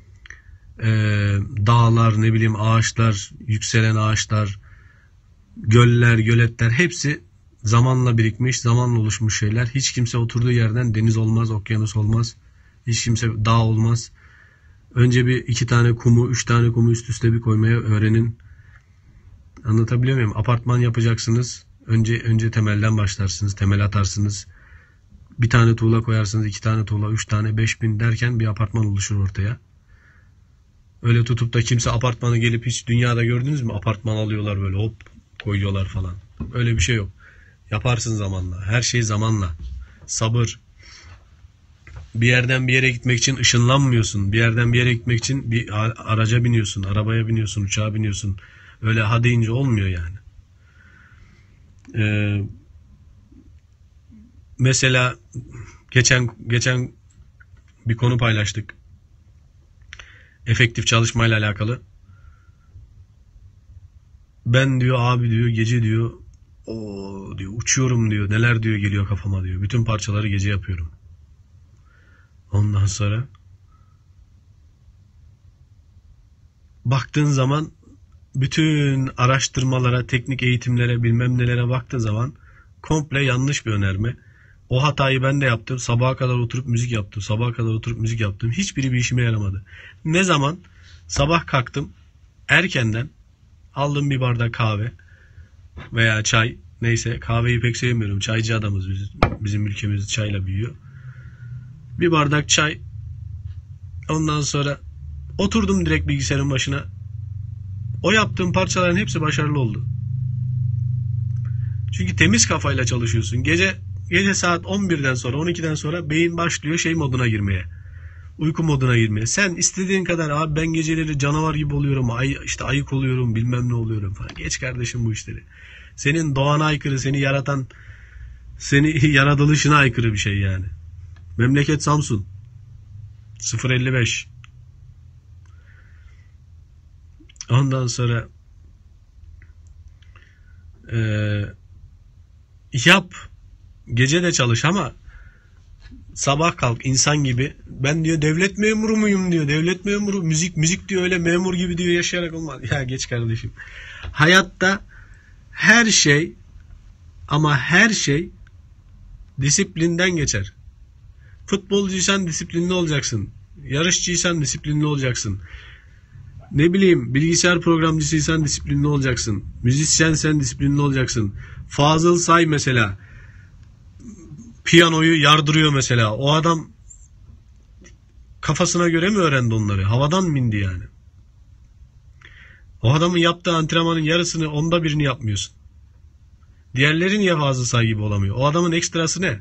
dağlar, ne bileyim ağaçlar, yükselen ağaçlar, göller, göletler, hepsi zamanla birikmiş, zamanla oluşmuş şeyler. Hiç kimse oturduğu yerden deniz olmaz, okyanus olmaz. Hiç kimse dağ olmaz. Önce bir 2 tane kumu, 3 tane kumu üst üste bir koymaya öğrenin. Anlatabiliyor muyum? Apartman yapacaksınız. Önce temelden başlarsınız. Temel atarsınız. Bir tane tuğla koyarsınız. 2 tane tuğla, 3 tane, 5.000 derken bir apartman oluşur ortaya. Öyle tutup da kimse apartmanı gelip, hiç dünyada gördünüz mü? Apartman alıyorlar böyle, hop koyuyorlar falan. Öyle bir şey yok. Yaparsın zamanla. Her şey zamanla. Sabır. Bir yerden bir yere gitmek için ışınlanmıyorsun. Bir yerden bir yere gitmek için bir araca biniyorsun, arabaya biniyorsun, uçağa biniyorsun. Öyle ha deyince olmuyor yani. Mesela geçen bir konu paylaştık. Efektif çalışmayla alakalı. Ben diyor abi diyor, gece diyor, o diyor uçuyorum diyor, neler diyor geliyor kafama diyor. Bütün parçaları gece yapıyorum. Ondan sonra baktığın zaman bütün araştırmalara, teknik eğitimlere, bilmem nelere baktığın zaman komple yanlış bir önerme. O hatayı ben de yaptım. Sabaha kadar oturup müzik yaptım. Sabaha kadar oturup müzik yaptım. Hiçbiri bir işime yaramadı. Ne zaman sabah kalktım erkenden, aldım bir bardak kahve veya çay, neyse, kahveyi pek sevmiyorum. Çaycı adamız biz. Bizim ülkemiz çayla büyüyor. Bir bardak çay. Ondan sonra oturdum direkt bilgisayarın başına. O yaptığım parçaların hepsi başarılı oldu. Çünkü temiz kafayla çalışıyorsun. Gece saat 11'den sonra, 12'den sonra beyin başlıyor şey moduna girmeye. Uyku moduna girmeye. Sen istediğin kadar abi ben geceleri canavar gibi oluyorum, işte ayık oluyorum, bilmem ne oluyorum falan. Geç kardeşim bu işleri. Senin doğana aykırı, seni yaratan, seni yaratılışına aykırı bir şey yani. Memleket Samsun. 055. Ondan sonra yap. Gece de çalış ama sabah kalk insan gibi. Ben diyor devlet memuru muyum diyor. Devlet memuru, müzik diyor, öyle memur gibi diyor, yaşayarak olmaz. Ya geç kardeşim. Hayatta her şey, ama her şey disiplinden geçer. Futbolcuysan disiplinli olacaksın. Yarışçıysan disiplinli olacaksın. Ne bileyim, bilgisayar programcısıysan disiplinli olacaksın. Müzisyensen disiplinli olacaksın. Fazıl Say mesela piyanoyu yardırıyor mesela. O adam kafasına göre mi öğrendi onları? Havadan mı indi yani? O adamın yaptığı antrenmanın yarısını, onda birini yapmıyorsun. Diğerleri niye Fazıl Say gibi olamıyor? O adamın ekstrası ne?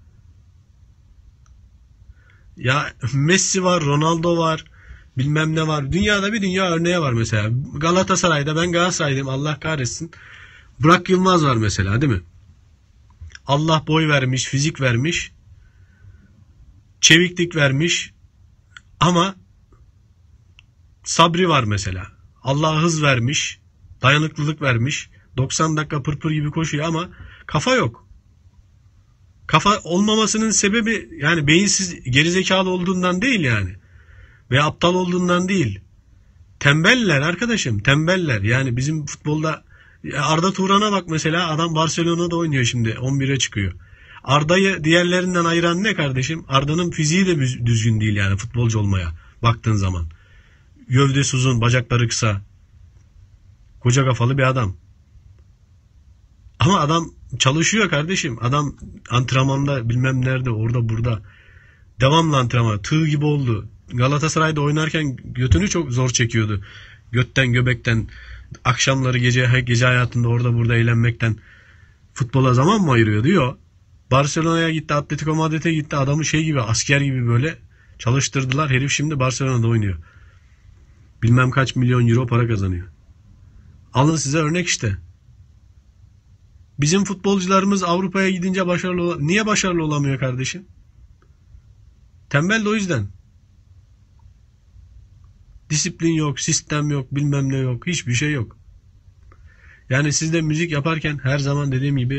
Ya Messi var, Ronaldo var, bilmem ne var. Dünyada bir dünya örneği var mesela. Galatasaray'da, ben Galatasaraylıyım Allah kahretsin. Burak Yılmaz var mesela, değil mi? Allah boy vermiş, fizik vermiş, çeviklik vermiş ama sabri var mesela. Allah hız vermiş, dayanıklılık vermiş. 90 dakika pırpır gibi koşuyor ama kafa yok. Kafa olmamasının sebebi yani beyinsiz, gerizekalı olduğundan değil yani. Ve aptal olduğundan değil. Tembeller arkadaşım, tembeller. Yani bizim futbolda Arda Turan'a bak mesela, adam Barcelona'da oynuyor şimdi, 11'e çıkıyor. Arda'yı diğerlerinden ayıran ne kardeşim? Arda'nın fiziği de düzgün değil yani futbolcu olmaya baktığın zaman. Gövdesi uzun, bacakları kısa. Koca kafalı bir adam. Ama adam çalışıyor kardeşim. Adam antrenmanda bilmem nerede, orada burada. Devamlı antrenman. Tığ gibi oldu. Galatasaray'da oynarken götünü çok zor çekiyordu. Götten göbekten, akşamları gece hayatında orada burada eğlenmekten futbola zaman mı ayırıyor diyor. Barcelona'ya gitti, Atletico Madrid'e gitti, adamı şey gibi, asker gibi böyle çalıştırdılar. Herif şimdi Barcelona'da oynuyor. Bilmem kaç milyon euro para kazanıyor. Alın size örnek işte. Bizim futbolcularımız Avrupa'ya gidince niye başarılı olamıyor kardeşim? Tembel de o yüzden. Disiplin yok, sistem yok, bilmem ne yok, hiçbir şey yok. Yani siz de müzik yaparken her zaman dediğim gibi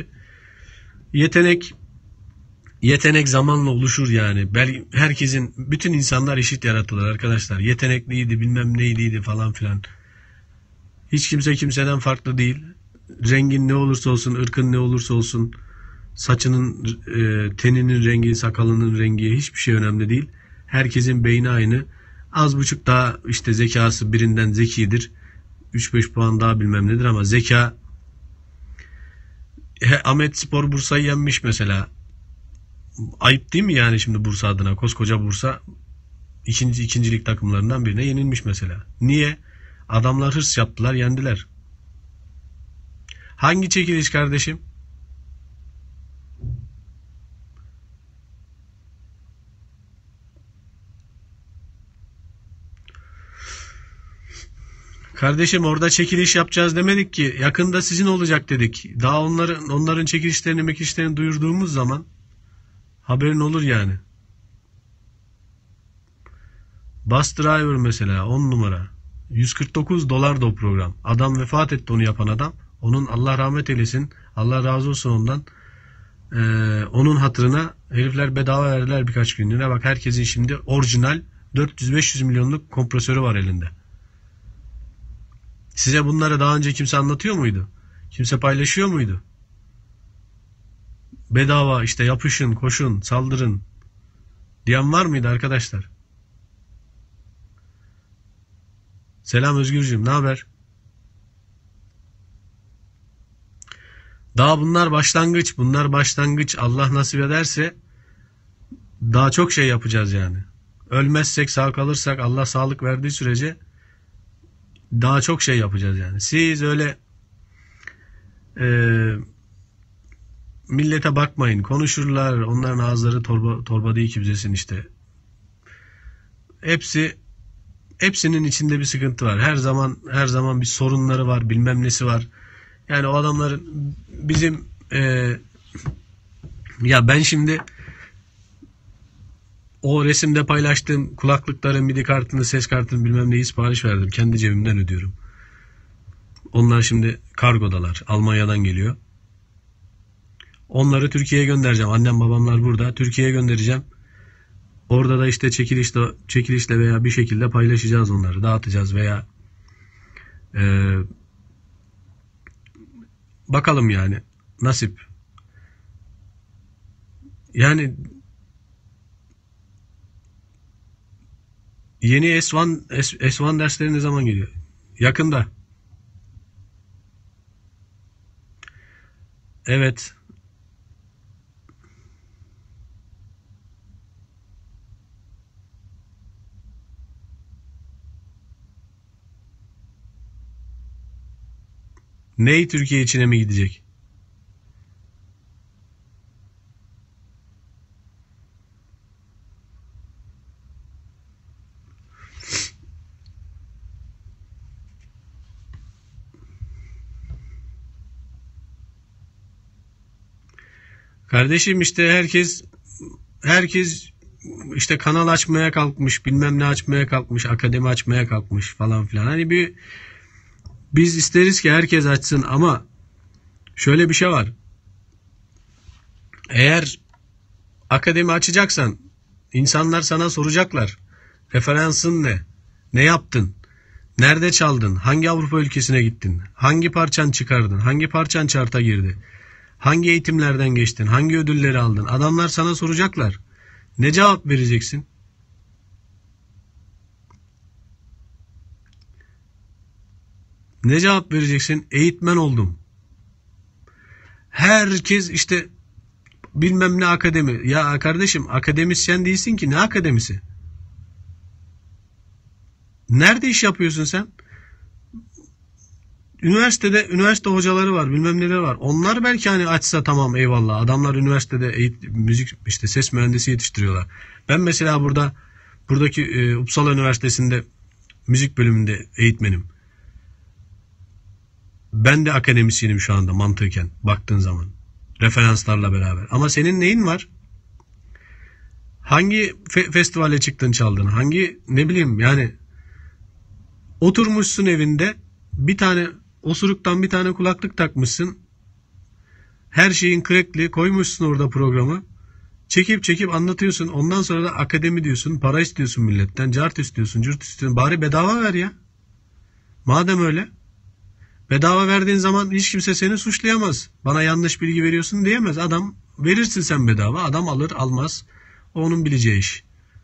yetenek zamanla oluşur yani. Herkesin, bütün insanlar eşit yaratılır arkadaşlar. Yetenekliydi, bilmem neydiydi falan filan. Hiç kimse kimseden farklı değil. Rengin ne olursa olsun, ırkın ne olursa olsun, saçının, teninin rengi, sakalının rengi, hiçbir şey önemli değil. Herkesin beyni aynı. Az buçuk daha işte zekası birinden zekidir. 3-5 puan daha bilmem nedir ama zeka, Ahmet Spor Bursa'yı yenmiş mesela. Ayıp değil mi yani şimdi Bursa adına? Koskoca Bursa ikincilik takımlarından birine yenilmiş mesela. Niye? Adamlar hırs yaptılar, yendiler. Hangi çekiliş kardeşim? Kardeşim orada çekiliş yapacağız demedik ki. Yakında sizin olacak dedik. Daha onların çekilişlerini duyurduğumuz zaman haberin olur yani. Bus Driver mesela 10 numara. $149 da o program. Adam vefat etti, onu yapan adam. Onun Allah rahmet eylesin. Allah razı olsun ondan. Onun hatırına herifler bedava verdiler birkaç günlüğüne. Bak herkesin şimdi orijinal 400-500 milyonluk kompresörü var elinde. Size bunları daha önce kimse anlatıyor muydu? Kimse paylaşıyor muydu? Bedava işte yapışın, koşun, saldırın diyen var mıydı arkadaşlar? Selam Özgürcüğüm, ne haber? Daha bunlar başlangıç. Bunlar başlangıç. Allah nasip ederse daha çok şey yapacağız yani. Ölmezsek, sağ kalırsak, Allah sağlık verdiği sürece daha çok şey yapacağız yani. Siz öyle millete bakmayın. Konuşurlar. Onların ağızları torba değil ki bizesin işte. Hepsinin içinde bir sıkıntı var. Her zaman bir sorunları var, bilmem nesi var. Yani o adamların bizim ya ben şimdi o resimde paylaştığım kulaklıkların MIDI kartını, ses kartını bilmem neyi sipariş verdim. Kendi cebimden ödüyorum. Onlar şimdi kargodalar. Almanya'dan geliyor. Onları Türkiye'ye göndereceğim. Annem babamlar burada. Türkiye'ye göndereceğim. Orada da işte çekilişle veya bir şekilde paylaşacağız onları. Dağıtacağız veya bakalım yani. Nasip. Yani yeni S1 dersleri ne zaman geliyor? Yakında. Evet. Ney Türkiye içine mi gidecek? Kardeşim işte herkes işte kanal açmaya kalkmış, bilmem ne açmaya kalkmış, akademi açmaya kalkmış falan filan. Hani biz isteriz ki herkes açsın ama şöyle bir şey var. Eğer akademi açacaksan insanlar sana soracaklar. Referansın ne? Ne yaptın? Nerede çaldın? Hangi Avrupa ülkesine gittin? Hangi parçan çıkardın? Hangi parçan chart'a girdi? Hangi eğitimlerden geçtin? Hangi ödülleri aldın? Adamlar sana soracaklar. Ne cevap vereceksin? Ne cevap vereceksin? Eğitmen oldum. Herkes işte bilmem ne akademi. Ya kardeşim akademisyen değilsin ki, ne akademisi? Nerede iş yapıyorsun sen? Üniversite hocaları var, bilmem neler var. Onlar belki hani açsa tamam eyvallah. Adamlar üniversitede müzik işte ses mühendisi yetiştiriyorlar. Ben mesela buradaki Uppsala Üniversitesi'nde müzik bölümünde eğitmenim. Ben de akademisyenim şu anda mantıken baktığın zaman. Referanslarla beraber. Ama senin neyin var? Hangi festivale çıktın çaldın? Hangi ne bileyim yani Oturmuşsun evinde, bir tane osuruktan bir tane kulaklık takmışsın. Her şeyin crackli, koymuşsun orada programı. Çekip anlatıyorsun. Ondan sonra da akademi diyorsun. Para istiyorsun milletten. Cart istiyorsun. Cürt istiyorsun. Bari bedava ver ya. Madem öyle. Bedava verdiğin zaman hiç kimse seni suçlayamaz. Bana yanlış bilgi veriyorsun diyemez. Adam, verirsin sen bedava. Adam alır almaz. O onun bileceği iş.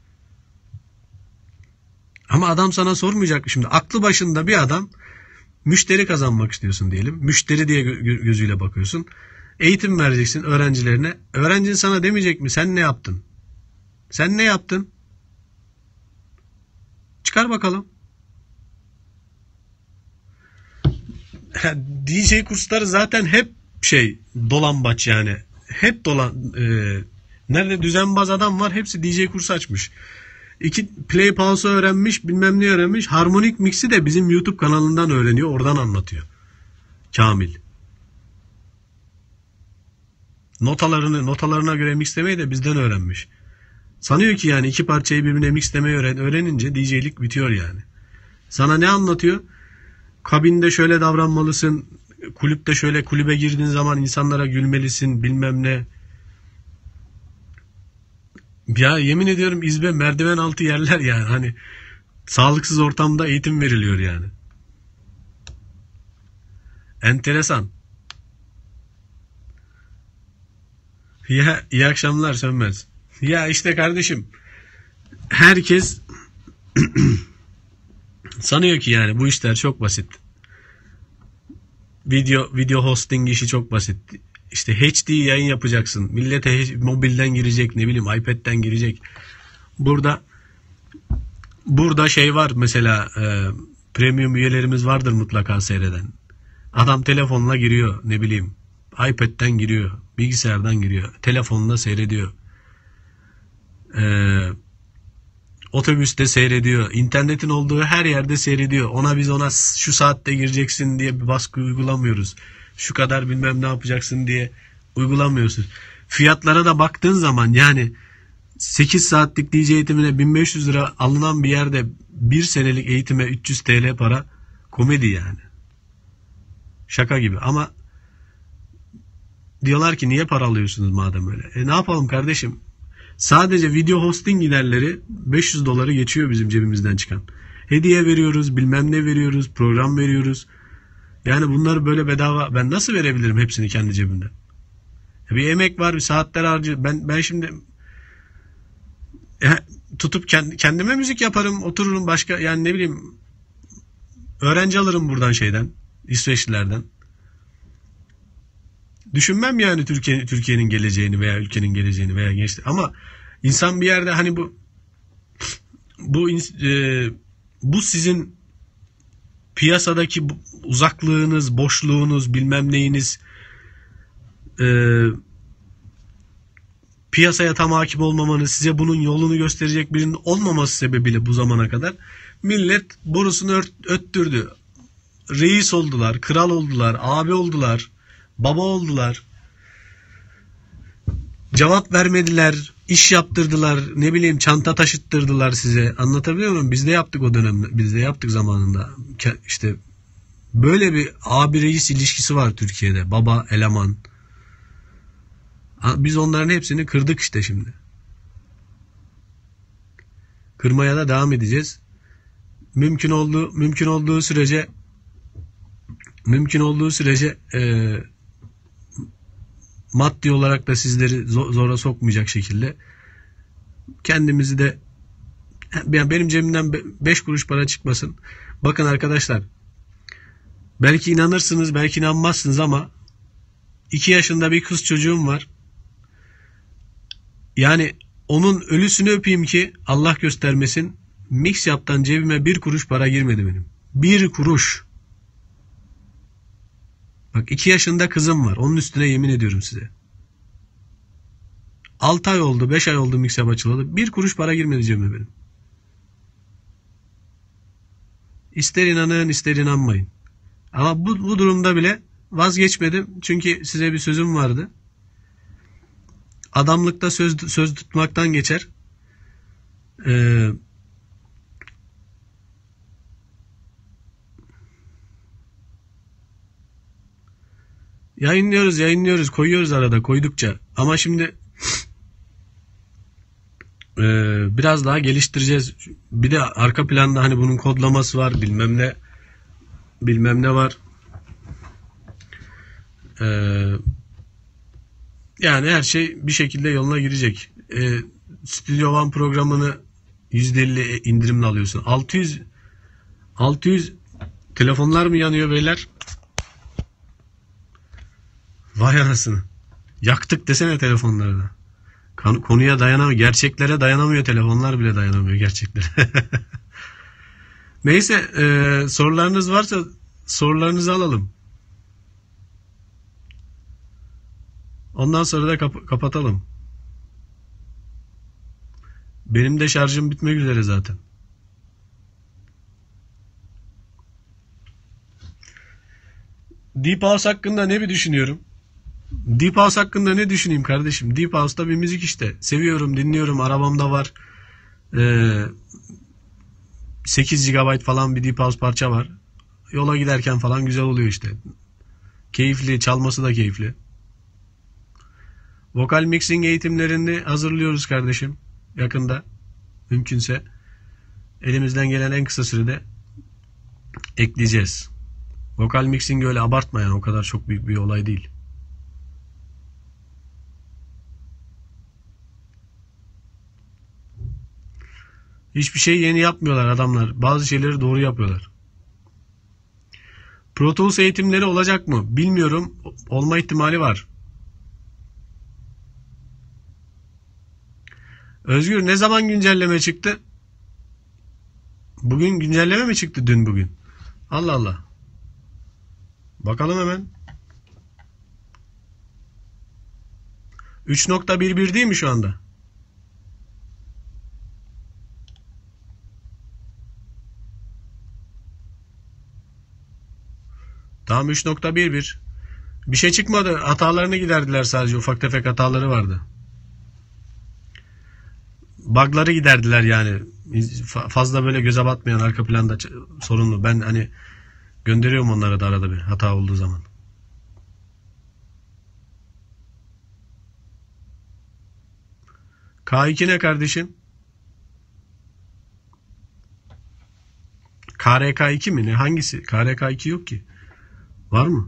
Ama adam sana sormayacak. Şimdi aklı başında bir adam, müşteri kazanmak istiyorsun diyelim. Müşteri diye gözüyle bakıyorsun. Eğitim vereceksin öğrencilerine. Öğrencin sana demeyecek mi? Sen ne yaptın? Sen ne yaptın? Çıkar bakalım. DJ kursları zaten hep dolambaç yani. Hep nerede düzenbaz adam var, hepsi DJ kursu açmış. Play pause öğrenmiş, bilmem ne öğrenmiş. Harmonik mix'i de bizim YouTube kanalından öğreniyor, oradan anlatıyor. Kamil. Notalarına göre mixlemeyi de bizden öğrenmiş. Sanıyor ki yani iki parçayı birbirine mixlemeyi öğrenince DJ'lik bitiyor yani. Sana ne anlatıyor? Kabinde şöyle davranmalısın. Kulüpte şöyle, kulübe girdiğin zaman insanlara gülmelisin, bilmem ne. Ya yemin ediyorum izbe merdiven altı yerler yani. Hani sağlıksız ortamda eğitim veriliyor yani. Enteresan. Ya iyi akşamlar Sönmez. Ya işte kardeşim, herkes sanıyor ki yani bu işler çok basit. Video hosting işi çok basit. İşte HD yayın yapacaksın. Millete mobilden girecek, ne bileyim iPad'den girecek. Burada şey var mesela, premium üyelerimiz vardır mutlaka seyreden. Adam telefonla giriyor, ne bileyim iPad'den giriyor, bilgisayardan giriyor, telefonla seyrediyor. Otobüste seyrediyor. İnternetin olduğu her yerde seyrediyor. Biz ona şu saatte gireceksin diye bir baskı uygulamıyoruz. Şu kadar bilmem ne yapacaksın diye uygulamıyorsun. Fiyatlara da baktığın zaman yani 8 saatlik DJ eğitimine 1500 lira alınan bir yerde 1 senelik eğitime 300 TL para, komedi yani. Şaka gibi ama diyorlar ki niye para alıyorsunuz madem öyle? Ne yapalım kardeşim? Sadece video hosting giderleri 500 doları geçiyor bizim cebimizden çıkan. Hediye veriyoruz, bilmem ne veriyoruz, program veriyoruz. Yani bunları böyle bedava ben nasıl verebilirim hepsini kendi cebimden? Bir emek var, bir saatler harcıyor. Ben şimdi tutup kendime müzik yaparım, otururum başka yani ne bileyim öğrenci alırım buradan İsveçlilerden. Düşünmem yani Türkiye'nin geleceğini veya ülkenin geleceğini veya gençlik. Ama insan bir yerde hani bu sizin piyasadaki uzaklığınız, boşluğunuz, bilmem neyiniz, piyasaya tam hakim olmamanız, size bunun yolunu gösterecek birinin olmaması sebebiyle bu zamana kadar millet borusunu öttürdü. Reis oldular, kral oldular, abi oldular, baba oldular. Cevap vermediler, iş yaptırdılar, ne bileyim çanta taşıttırdılar size. Anlatabiliyor muyum? Biz de yaptık o dönemde. Biz de yaptık zamanında. İşte böyle bir abi reis ilişkisi var Türkiye'de. Baba, eleman. Biz onların hepsini kırdık işte şimdi. Kırmaya da devam edeceğiz. Mümkün olduğu sürece maddi olarak da sizleri zora sokmayacak şekilde kendimizi de benim cebimden 5 kuruş para çıkmasın. Bakın arkadaşlar, belki inanırsınız belki inanmazsınız ama 2 yaşında bir kız çocuğum var. Yani onun ölüsünü öpeyim ki Allah göstermesin, mix yaptan cebime 1 kuruş para girmedi benim. 1 kuruş. Bak 2 yaşında kızım var. Onun üstüne yemin ediyorum size. 6 ay oldu, 5 ay oldu mix yap açılalı. 1 kuruş para girmedi cebime benim. İster inanın ister inanmayın. Ama bu durumda bile vazgeçmedim. Çünkü size bir sözüm vardı. Adamlıkta söz tutmaktan geçer. Yayınlıyoruz, koyuyoruz arada koydukça. Ama şimdi biraz daha geliştireceğiz. Bir de arka planda hani bunun kodlaması var, bilmem ne var. Yani her şey bir şekilde yoluna girecek. Studio One programını %50 indirimle alıyorsun. 600 telefonlar mı yanıyor beyler? Vay anasını. Yaktık desene telefonları da. Konuya dayanamıyor. Gerçeklere dayanamıyor. Telefonlar bile dayanamıyor gerçeklere. Neyse, sorularınız varsa sorularınızı alalım. Ondan sonra da kapatalım. Benim de şarjım bitmek üzere zaten. Deep House hakkında ne düşünüyorum? Deep House hakkında ne düşüneyim kardeşim? Deep House'da bir müzik işte. Seviyorum, dinliyorum. Arabamda var. 8 GB falan bir Deep House parça var. Yola giderken falan güzel oluyor işte. Keyifli, çalması da keyifli. Vokal mixing eğitimlerini hazırlıyoruz kardeşim. Yakında. Mümkünse. Elimizden gelen en kısa sürede ekleyeceğiz. Vokal mixing öyle abartma yani. O kadar çok büyük bir olay değil. Hiçbir şey yeni yapmıyorlar adamlar. Bazı şeyleri doğru yapıyorlar. Pro Tools eğitimleri olacak mı? Bilmiyorum. Olma ihtimali var. Özgür, ne zaman güncelleme çıktı? Bugün güncelleme mi çıktı, dün bugün? Allah Allah. Bakalım hemen. 3.11 değil mi şu anda? Tamam, 3.11. Bir şey çıkmadı. Hatalarını giderdiler sadece. Ufak tefek hataları vardı. Bug'ları giderdiler yani. Fazla böyle göze batmayan arka planda sorunlu. Ben hani gönderiyorum onlara da arada bir hata olduğu zaman. K2 ne kardeşim? KRK2 mi ne? Hangisi? KRK2 yok ki. Var mı?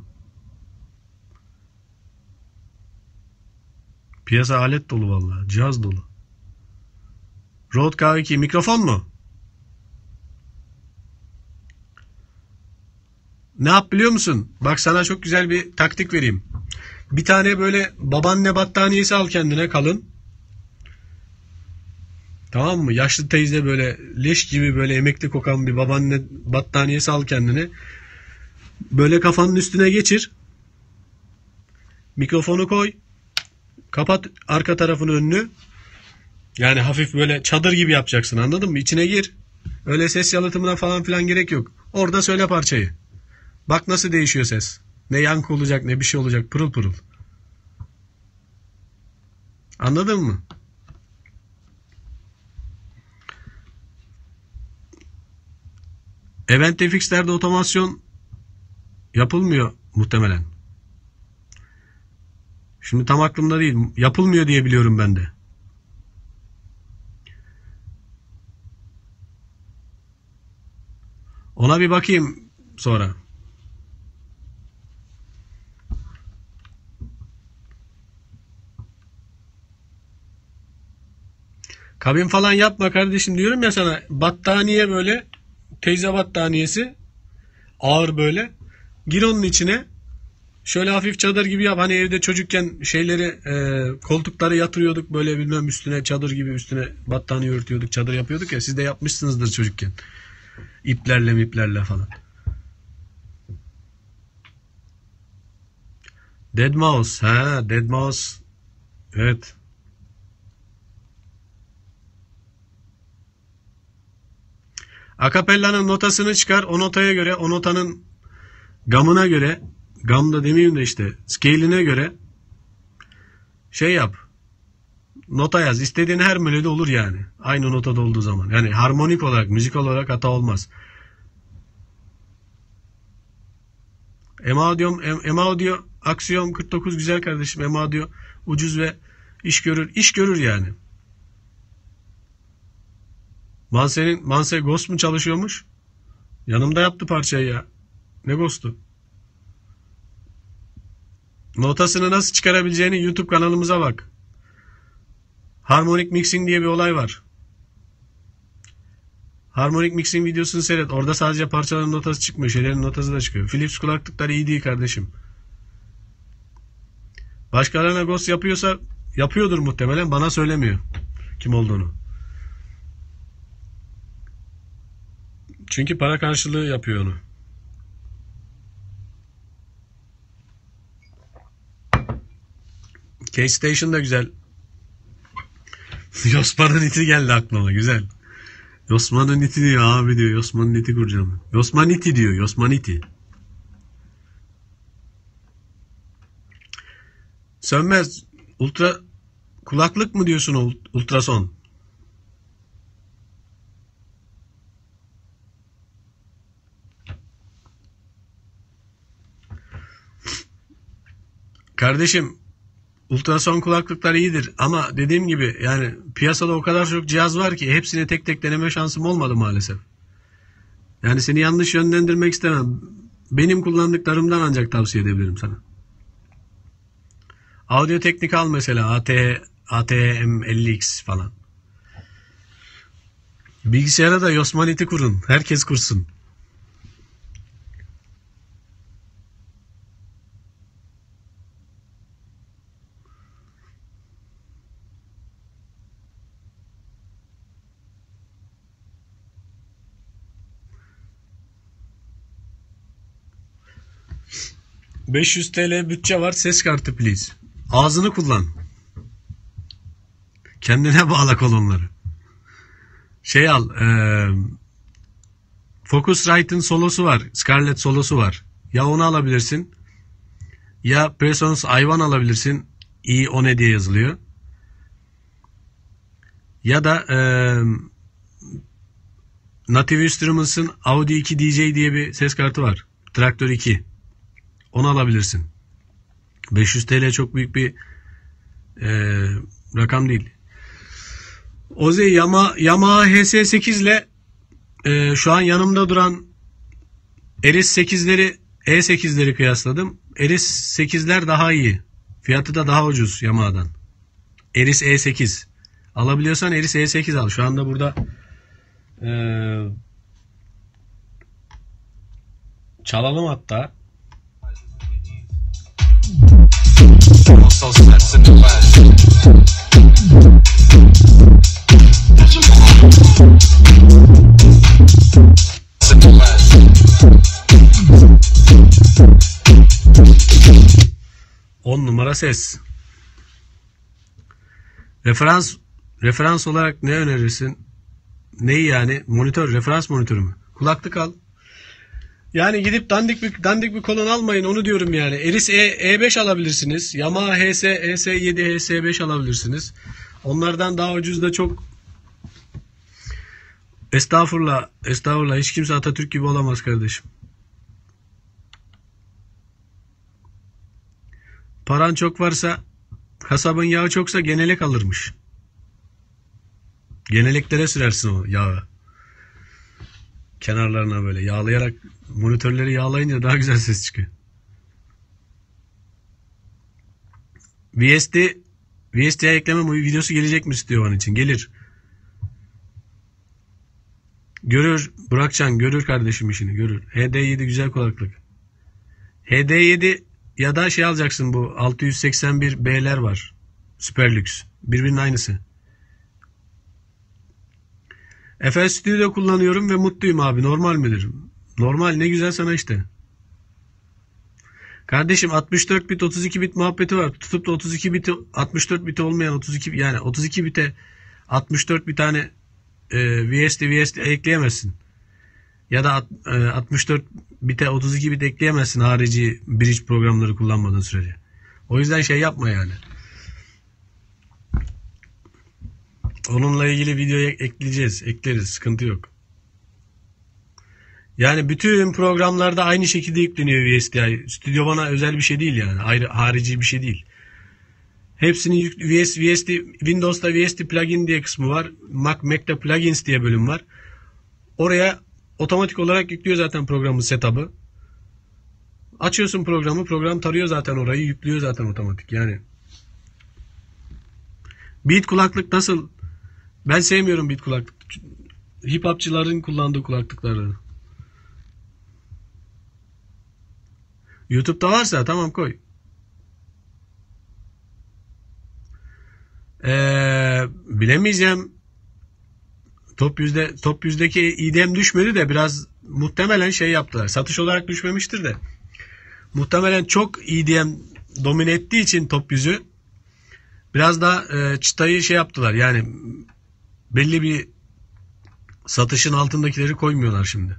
Piyasa alet dolu vallahi. Cihaz dolu. Rode K2 mikrofon mu? Ne yap biliyor musun? Bak sana çok güzel bir taktik vereyim. Bir tane böyle babaanne battaniyesi al kendine, kalın. Tamam mı? Yaşlı teyze, böyle leş gibi böyle emekli kokan bir babaanne battaniyesi al kendine. Böyle kafanın üstüne geçir. Mikrofonu koy. Kapat arka tarafını, önünü. Yani hafif böyle çadır gibi yapacaksın, anladın mı? İçine gir. Öyle ses yalıtımına falan filan gerek yok. Orada söyle parçayı. Bak nasıl değişiyor ses. Ne yankı olacak ne bir şey olacak. Pırıl pırıl. Anladın mı? Event-FX'lerde otomasyon yapılmıyor muhtemelen. Şimdi tam aklımda değil. Yapılmıyor diye biliyorum ben de. Ona bir bakayım sonra. Kabin falan yapma kardeşim, diyorum ya sana. Battaniye, böyle teyze battaniyesi, ağır böyle. Gir onun içine. Şöyle hafif çadır gibi yap. Hani evde çocukken şeyleri, koltukları yatırıyorduk böyle, bilmem üstüne çadır gibi, üstüne battaniye örtüyorduk, çadır yapıyorduk ya. Siz de yapmışsınızdır çocukken. İplerle falan. Deadmau5. Ha, Deadmau5. Evet. Akapella'nın notasını çıkar. O notaya göre, o notanın gamına göre, gam da demeyeyim de işte scale'ine göre şey yap. Nota yaz. İstediğin her melodi olur yani. Aynı notada olduğu zaman. Yani harmonik olarak, müzikal olarak hata olmaz. M-Audio Axiom 49 güzel kardeşim. M Audio ucuz ve iş görür. İş görür yani. Manse Ghost mu çalışıyormuş? Yanımda yaptı parçayı ya. Ne Ghost'u? Notasını nasıl çıkarabileceğini YouTube kanalımıza bak. Harmonic Mixing diye bir olay var. Harmonic Mixing videosunu seyret. Orada sadece parçaların notası çıkmıyor. Şeylerin notası da çıkıyor. Philips kulaklıklar iyi değil kardeşim. Başkalarına Ghost yapıyorsa yapıyordur muhtemelen. Bana söylemiyor kim olduğunu. Çünkü para karşılığı yapıyor onu. K-Station da güzel. Yosman'ın iti geldi aklıma. Güzel. Yosman'ın iti diyor abi diyor. Yosman'ın iti kuracağım. Yosman iti diyor. Yosman iti. Sönmez. Ultra kulaklık mı diyorsun o ultrason? Kardeşim ultrason kulaklıklar iyidir ama dediğim gibi yani piyasada o kadar çok cihaz var ki hepsini tek tek deneme şansım olmadı maalesef. Yani seni yanlış yönlendirmek istemem. Benim kullandıklarımdan ancak tavsiye edebilirim sana. Audio Teknik al mesela ATM50X falan. Bilgisayara da Yosmanit'i kurun. Herkes kursun. $500 TL bütçe var. Ses kartı please. Ağzını kullan. Kendine bağla kolonları. Şey al. Focusrite'ın solosu var. Scarlett solosu var. Ya onu alabilirsin. Ya Presonus i1 alabilirsin. i10 diye yazılıyor. Ya da Native Instruments'ın Audi 2 DJ diye bir ses kartı var. Traktör 2. Onu alabilirsin. 500 TL çok büyük bir rakam değil. Oze Yamaha HS8 ile şu an yanımda duran Eris 8'leri E8'leri kıyasladım. Eris 8'ler daha iyi. Fiyatı da daha ucuz Yamaha'dan. Eris E8. Alabiliyorsan Eris E8 al. Şu anda burada çalalım hatta. On numara ses. Referans olarak ne önerirsin? Neyi yani? Monitör, referans monitörü mü? Kulaklık al. Yani gidip dandik bir kolon almayın, onu diyorum yani. Eris E5 alabilirsiniz. Yamaha HS7, HS5 alabilirsiniz. Onlardan daha ucuz da çok. Estağfurullah. Hiç kimse Atatürk gibi olamaz kardeşim. Paran çok varsa, kasabın yağı çoksa genelek alırmış. Geneleklere sürersin o yağı. Kenarlarına böyle yağlayarak, monitörleri yağlayınca daha güzel ses çıkıyor. VST'ye ekleme videosu gelecek mi istiyor onun için? Gelir. Görür. Burakcan görür kardeşim işini görür. HD7 güzel kulaklık. HD7 ya da şey alacaksın, bu 681B'ler var. Süper lüks. Birbirinin aynısı. FL Studio kullanıyorum ve mutluyum abi. Normal midir? Normal, ne güzel sana işte. Kardeşim 64 bit 32 bit muhabbeti var. Tutup da 32 bit 64 bit olmayan 32 yani 32 bite 64 bir tane VST ekleyemezsin. Ya da 64 bite 32 bit ekleyemezsin harici bridge programları kullanmadığın sürece. O yüzden şey yapma yani. Onunla ilgili videoya ekleriz. Sıkıntı yok. Yani bütün programlarda aynı şekilde yükleniyor VSTi. Studio One'a özel bir şey değil yani. Ayrı harici bir şey değil. Hepsinin VST, Windows'ta VST plugin diye kısmı var. Mac'te plugins diye bölüm var. Oraya otomatik olarak yüklüyor zaten programın setup'ı. Açıyorsun programı, program tarıyor zaten orayı, yüklüyor zaten otomatik. Yani Beat kulaklık nasıl? Ben sevmiyorum Beat kulaklık. Hip hopçıların kullandığı kulaklıkları. YouTube'da varsa tamam koy. Bilemeyeceğim. Top 100'deki EDM düşmedi de biraz muhtemelen şey yaptılar. Satış olarak düşmemiştir de. Muhtemelen çok EDM domine ettiği için Top 100'ü biraz da çıtayı şey yaptılar. Yani belli bir satışın altındakileri koymuyorlar şimdi.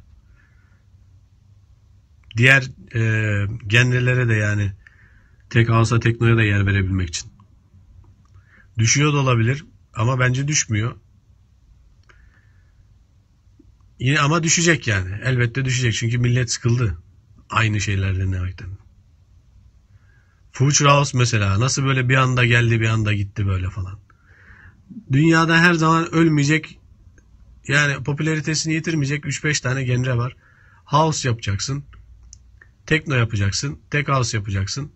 Diğer genrelere de yani tek house'a teknoya da yer verebilmek için. Düşüyor da olabilir ama bence düşmüyor. Yine ama düşecek yani. Elbette düşecek çünkü millet sıkıldı. Aynı şeylerden demekten. Future House mesela nasıl böyle bir anda geldi bir anda gitti böyle falan. Dünyada her zaman ölmeyecek yani popülaritesini yitirmeyecek 3-5 tane genre var. House yapacaksın. Tekno yapacaksın. Tech House yapacaksın.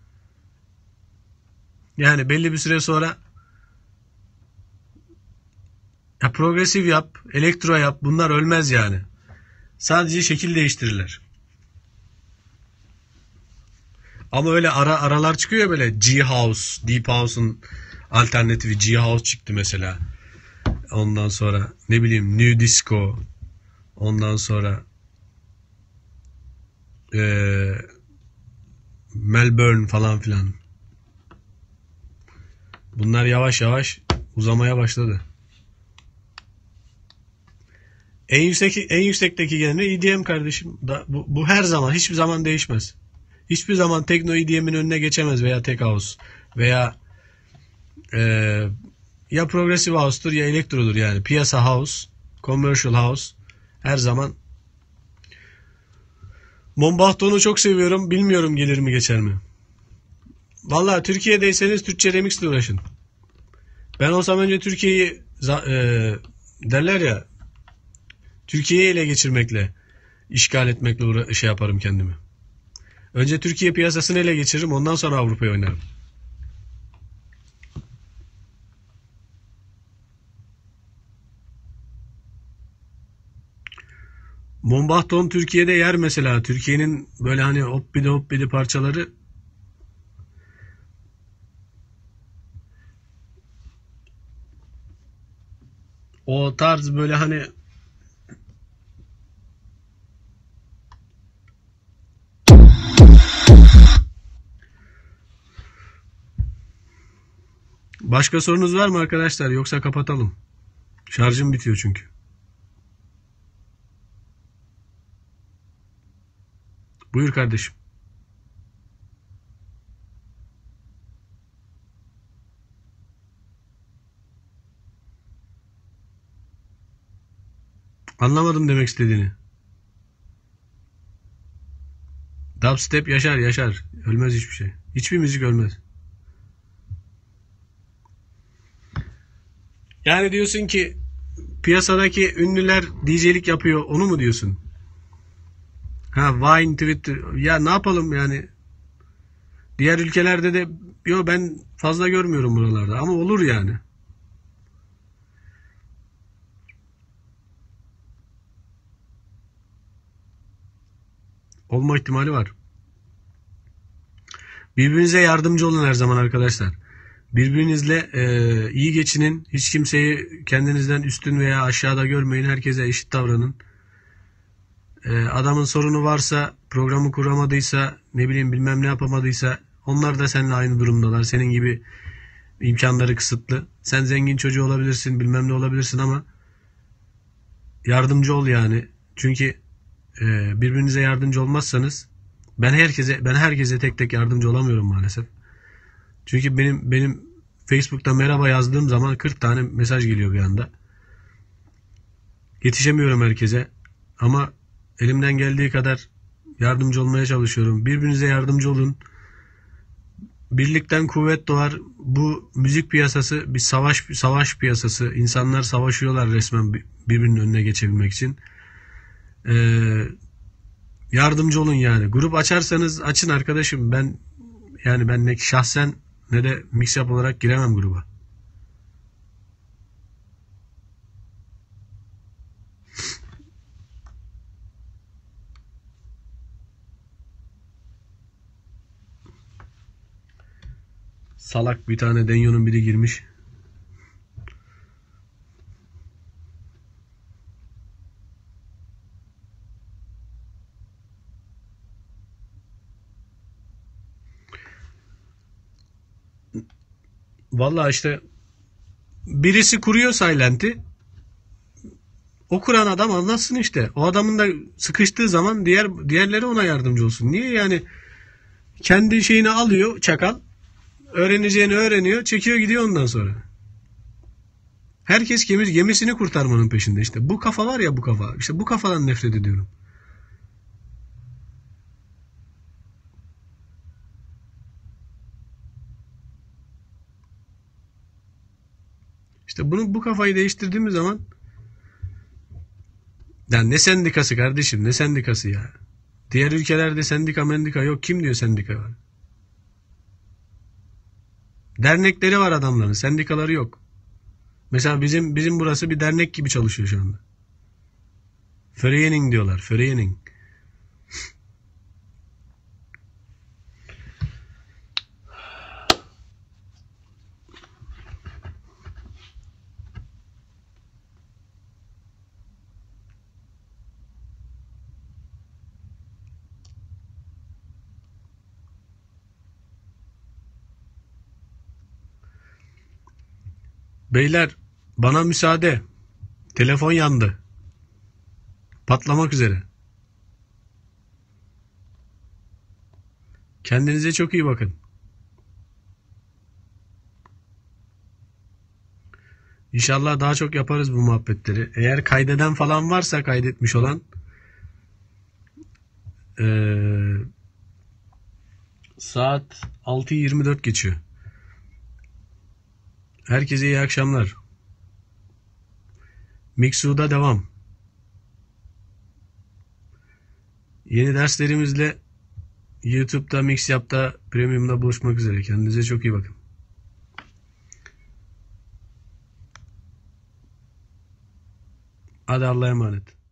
Yani belli bir süre sonra ya progresif yap, elektro yap. Bunlar ölmez yani. Sadece şekil değiştirirler. Ama öyle aralar çıkıyor böyle G-House, Deep House'un alternatifi G-House çıktı mesela. Ondan sonra ne bileyim New Disco. Ondan sonra Melbourne falan filan. Bunlar yavaş yavaş uzamaya başladı. En yüksekteki genre EDM kardeşim. Bu her zaman hiçbir zaman değişmez. Hiçbir zaman tekno EDM'in önüne geçemez veya tech house veya ya progressive house'tur ya elektrodur yani. Piyasa house, commercial house her zaman. Mombachton'u çok seviyorum. Bilmiyorum gelir mi geçer mi. Vallahi Türkiye'deyseniz Türkçe remixle uğraşın. Ben olsam önce Türkiye'yi derler ya Türkiye'yi ele geçirmekle işgal etmekle şey yaparım kendimi. Önce Türkiye piyasasını ele geçiririm ondan sonra Avrupa'ya oynarım. Mombachton Türkiye'de yer mesela. Türkiye'nin böyle hani hoppidi parçaları o tarz böyle hani başka sorunuz var mı arkadaşlar yoksa kapatalım. Şarjım bitiyor çünkü. Buyur kardeşim. Anlamadım demek istediğini. Dubstep yaşar. Ölmez hiçbir şey. Hiçbir müzik ölmez. Yani diyorsun ki piyasadaki ünlüler DJ'lik yapıyor. Onu mu diyorsun? Ha Vine, Twitter. Ya ne yapalım yani? Diğer ülkelerde de ben fazla görmüyorum buralarda ama olur yani. Olma ihtimali var. Birbirinize yardımcı olun her zaman arkadaşlar. Birbirinizle iyi geçinin. Hiç kimseyi kendinizden üstün veya aşağıda görmeyin. Herkese eşit davranın. Adamın sorunu varsa, programı kuramadıysa, ne bileyim bilmem ne yapamadıysa onlar da seninle aynı durumdalar. Senin gibi imkanları kısıtlı. Sen zengin çocuğu olabilirsin, bilmem ne olabilirsin ama yardımcı ol yani. Çünkü birbirinize yardımcı olmazsanız ben herkese tek tek yardımcı olamıyorum maalesef. Çünkü benim Facebook'ta merhaba yazdığım zaman 40 tane mesaj geliyor bir anda. Yetişemiyorum herkese ama Elimden geldiği kadar yardımcı olmaya çalışıyorum. Birbirinize yardımcı olun. Birlikten kuvvet doğar. Bu müzik piyasası bir savaş piyasası. İnsanlar savaşıyorlar resmen birbirinin önüne geçebilmek için. Yardımcı olun yani. Grup açarsanız açın arkadaşım. Ben ne şahsen ne de mix-up olarak giremem gruba. Salak bir tane Denyo'nun biri girmiş. Vallahi işte birisi kuruyor Silent'i. O kuran adam anlatsın işte. O adamın da sıkıştığı zaman diğerleri ona yardımcı olsun. Niye yani kendi şeyini alıyor çakal. Öğreneceğini öğreniyor. Çekiyor gidiyor ondan sonra. Herkes gemisini kurtarmanın peşinde işte. Bu kafa var ya bu kafa. İşte bu kafadan nefret ediyorum. İşte bu kafayı değiştirdiğimiz zaman yani ne sendikası kardeşim ne sendikası ya. Diğer ülkelerde sendika yok. Kim diyor sendika var? Dernekleri var adamların. Sendikaları yok. Mesela bizim burası bir dernek gibi çalışıyor şu anda. Förening diyorlar. Förening. Beyler bana müsaade. Telefon yandı. Patlamak üzere. Kendinize çok iyi bakın. İnşallah daha çok yaparız bu muhabbetleri. Eğer kaydeden falan varsa kaydetmiş olan saat 6:24 geçiyor. Herkese iyi akşamlar. Miksu'da devam. Yeni derslerimizle YouTube'da, Mixyap'ta, Premium'da buluşmak üzere. Kendinize çok iyi bakın. Hadi Allah'a emanet.